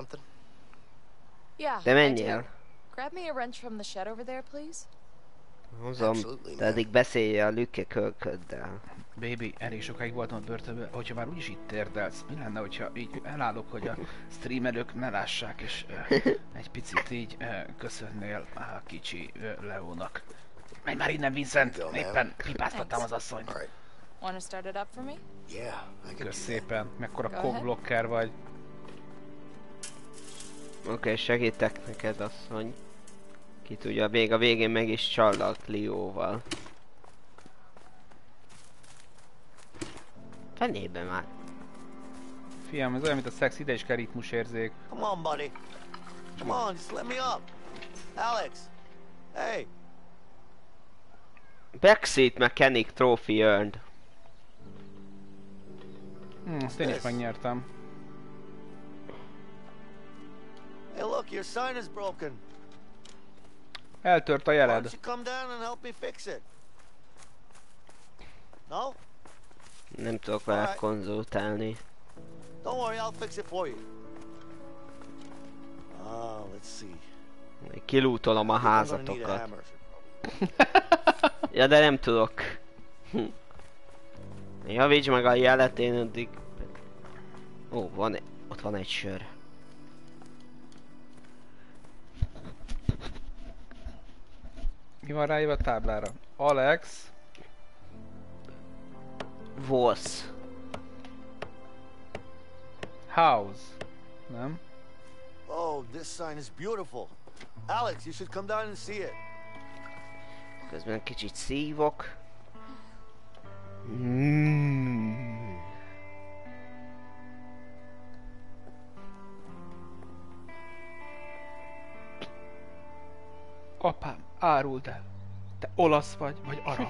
De menjél. Grab me a wrench from the shed over there, please. Hozom, de addig beszélj a Lüke kölköddel. Baby, elég sokáig voltam a börtönben, hogyha már úgyis itt térdelsz, mi lenne, hogyha így elállok, hogy a streamerök ne lássák, és egy picit így köszönnél a kicsi Leónak. Menj már innen, Vincent! Éppen pipáztattam az asszonyt. Wanna start it up for me? Yeah, I Kösz szépen, mekkora cockblocker vagy. Oké, segítek neked, asszony. Ki tudja, még a végén meg is csallak Leóval. Fenébe már. Fiam, ez olyan, mint a szex, ide is kell ritmusérzék. Come on, buddy. Come on, just let me up. Alex. Hey. Backseat Mechanic Trophy earned. Azt én is megnyertem. Hey, look, your sign is broken. Eltört a Why jeled. don't you come down and help me fix it? No? Nem tudok vele konzultálni. Don't worry, I'll fix it for you. Let's see. Kilútolom a házatokat. Ja, de nem tudok. Javíts meg a jelet, én addig... Ó, ott van egy sör. Mi van ráírva a táblára? Alex... Vosz. House. Nem? Oh, this sign is beautiful. Alex, you should come down and see it. Közben kicsit szívok. Apám, áruld el. Te olasz vagy arab?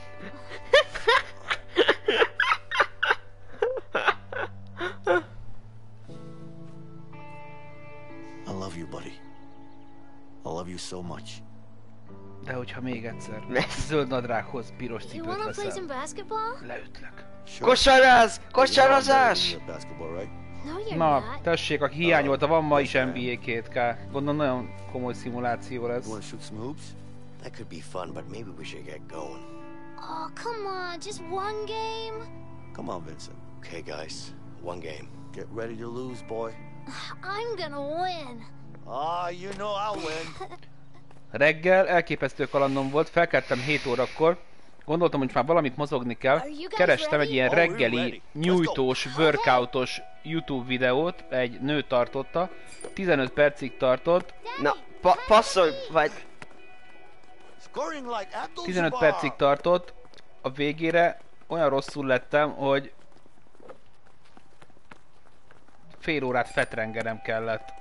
I love you, buddy. I love you so much. De hogyha még egyszer zöld nadrághoz piros You cipőt wanna play veszel, some basketball? leütlök. Kosaráz! Kosarozás! No, you're Na, not. tessék, aki hiányolta, van ma is NBA 2K. Gondolom nagyon komoly szimuláció lesz. You wanna shoot some hoops? That could be fun, but maybe we should get going. Oh, come on, just one game? Come on, Vincent. Okay, guys, one game. Get ready to lose, boy. I'm gonna win. You know I'll win. Reggel elképesztő kalandom volt, felkeltem 7 órakor. Gondoltam, hogy már valamit mozogni kell. Kerestem egy ilyen reggeli, nyújtós, workoutos YouTube videót, egy nő tartotta. 15 percig tartott. Na, passzolj, vagy... 15 percig tartott. A végére olyan rosszul lettem, hogy... fél órát fetrengenem kellett.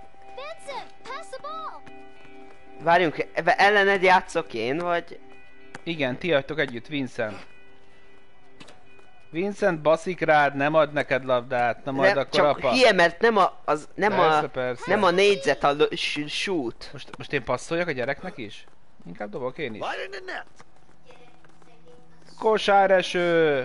Várjunk, ellened játszok én, vagy... Igen, ti vagytok együtt, Vincent. Vincent baszik rád, nem ad neked labdát, nem ad akkor csak apa. hülye, mert Persze. nem a négyzet a shoot. Most én passzoljak a gyereknek is? Inkább dobok én is. Kosáreső!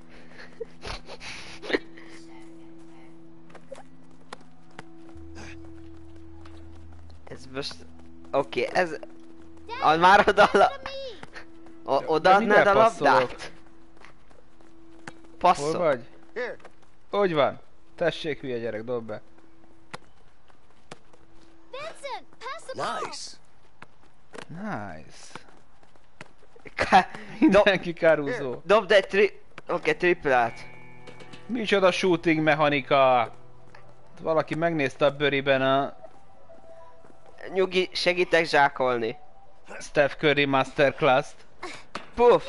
Ez most... Oké, ez... Már odaadnád a labdát? Passzol. Hol vagy? Hogy van? Tessék, hülye gyerek, dob be. Nice. Nice. Mindenki kárúzó. Dobd egy triplát. Micsoda shooting mechanika. Valaki megnézte a bőriben a... Nyugi, segítek zsákolni. Steph Curry Masterclass-t. Puff!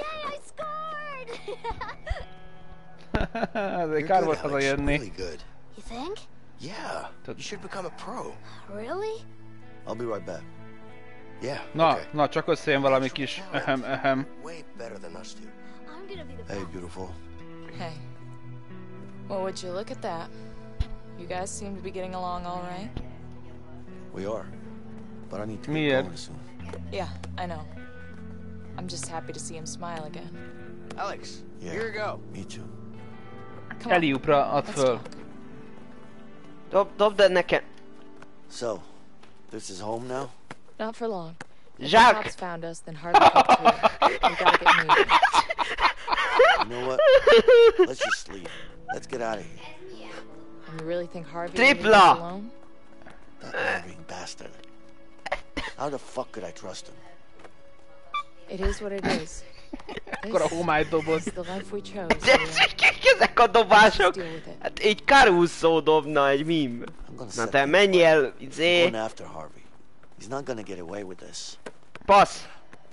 Azért kár volt hazajönni. Really good. You think? Yeah. You should become a pro. Really? I'll be right back. Yeah. Na, csak összejön valami kis Way better than us two. I'm gonna be the Hey, beautiful. Hey. Well, would you look at that? You guys seem to be getting along all right. We are. But I need to get Miért? going soon. Yeah, I know. I'm just happy to see him smile again. Alex, Yeah. here you go. Me too. Come on. Eliupra add föl. Dobd el nekem. So, this is home now? Not for long. If the Jacques! cops found us, then Harvey got through. We gotta get moving. You know what? Let's just leave. Let's get out of here. And you really think Harvey would leave Tripla! us alone? That raving bastard. How the fuck could I trust him? It is what it is. Akkor a homály dobott. This is the life we chose. Ezek a dobások! Hát így Caruso dobna egy meme. Na te menjél, izé... Going after Harvey. He's not gonna get away with this. Passz!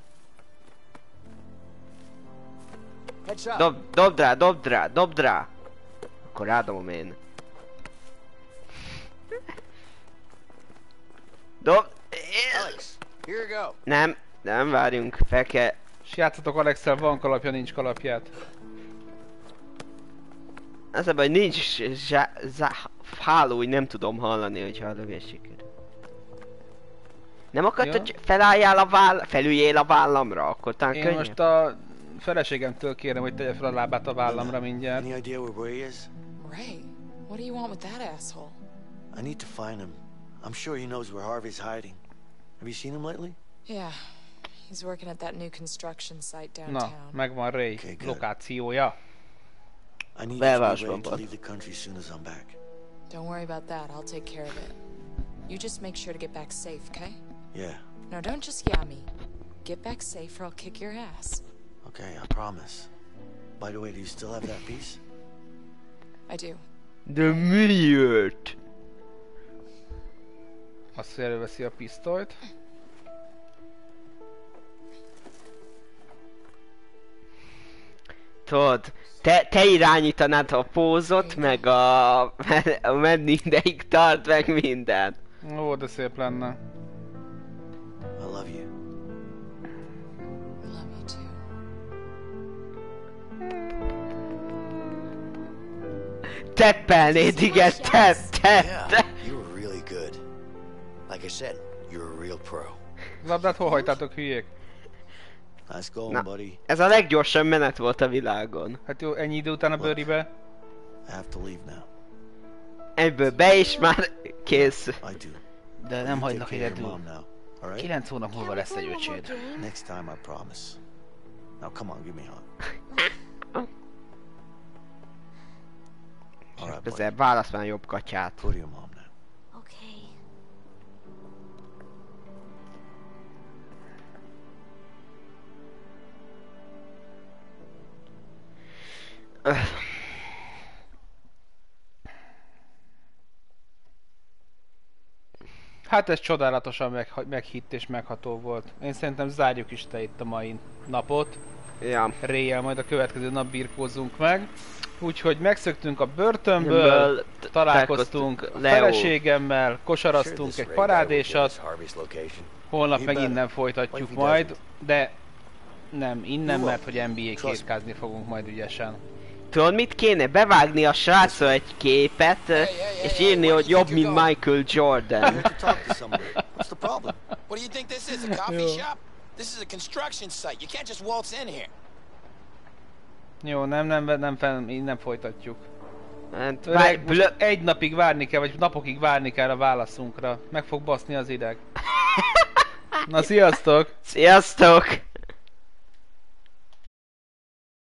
Dobd rá! Akkor rádobom én. Alex, here you go. Nem várjunk, fel kell... S játszatok Alex-szel, van kalapja, nincs kalapját. Az a baj, nincs háló, hogy nem tudom hallani, hogyha a lövés sikerül. Nem akarod, hogy felüljél a vállamra, akkor talán könnyebb? Én most a feleségemtől kérem, hogy tegye fel a lábát a vállamra mindjárt. Any idea where he is? Ray, what do you want with that asshole? I need to find him. I'm sure he knows where Harvey's hiding. Have you seen him lately? Yeah, he's working at that new construction site downtown. Na, megvan Ray lokációja. I need you to be ready to leave the country as soon as I'm back. Don't worry about that, I'll take care of it. You just make sure to get back safe, okay? Yeah. No, don't just yeah me. Get back safe or I'll kick your ass. Okay, I promise. By the way, do you still have that piece? I do. De miért? Azt előveszi a pisztolyt. Tudod, te irányítanád a pózot, meg a menni ideig tart, meg minden. Ó, de szép lenne. I love you. I love you too. Teppelnéd, igen, tepp. You were really good. Like I said, you're a real pro. Labdát hol hagytátok, hülyék? Nice going, Na, buddy. ez a leggyorsabb menet volt a világon. Hát jó, ennyi idő után a bőribe. I have to leave now. Egyből be is már kész. I do. De nem hagynak Take care of your egyedül. mom now, all right? 9 hónap múlva lesz egy öcséd. Next time, I promise. Now, come on, give me a hug. All right, buddy. Ezzel válasz már jobb katyát. Go to your mom now. Okay. Hát ez csodálatosan meghitt és megható volt. Én szerintem zárjuk is te itt a mai napot. Ja. Réjjel majd a következő nap birkózzunk meg. Úgyhogy megszöktünk a börtönből, találkoztunk a feleségemmel, kosaraztunk egy parádésat. Holnap meg innen folytatjuk majd, de nem innen, mert hogy NBA kétkázni fogunk majd ügyesen. Tudod mit kéne? Bevágni a srácra egy képet, és írni, hogy jobb, mint Michael Jordan. What do you think this is, a coffee shop? This is a construction site. You can't just waltz in here. Jó, innen folytatjuk. Hát, egy napig várni kell, vagy napokig várni kell a válaszunkra. Meg fog baszni az ideg. Na, sziasztok! Sziasztok!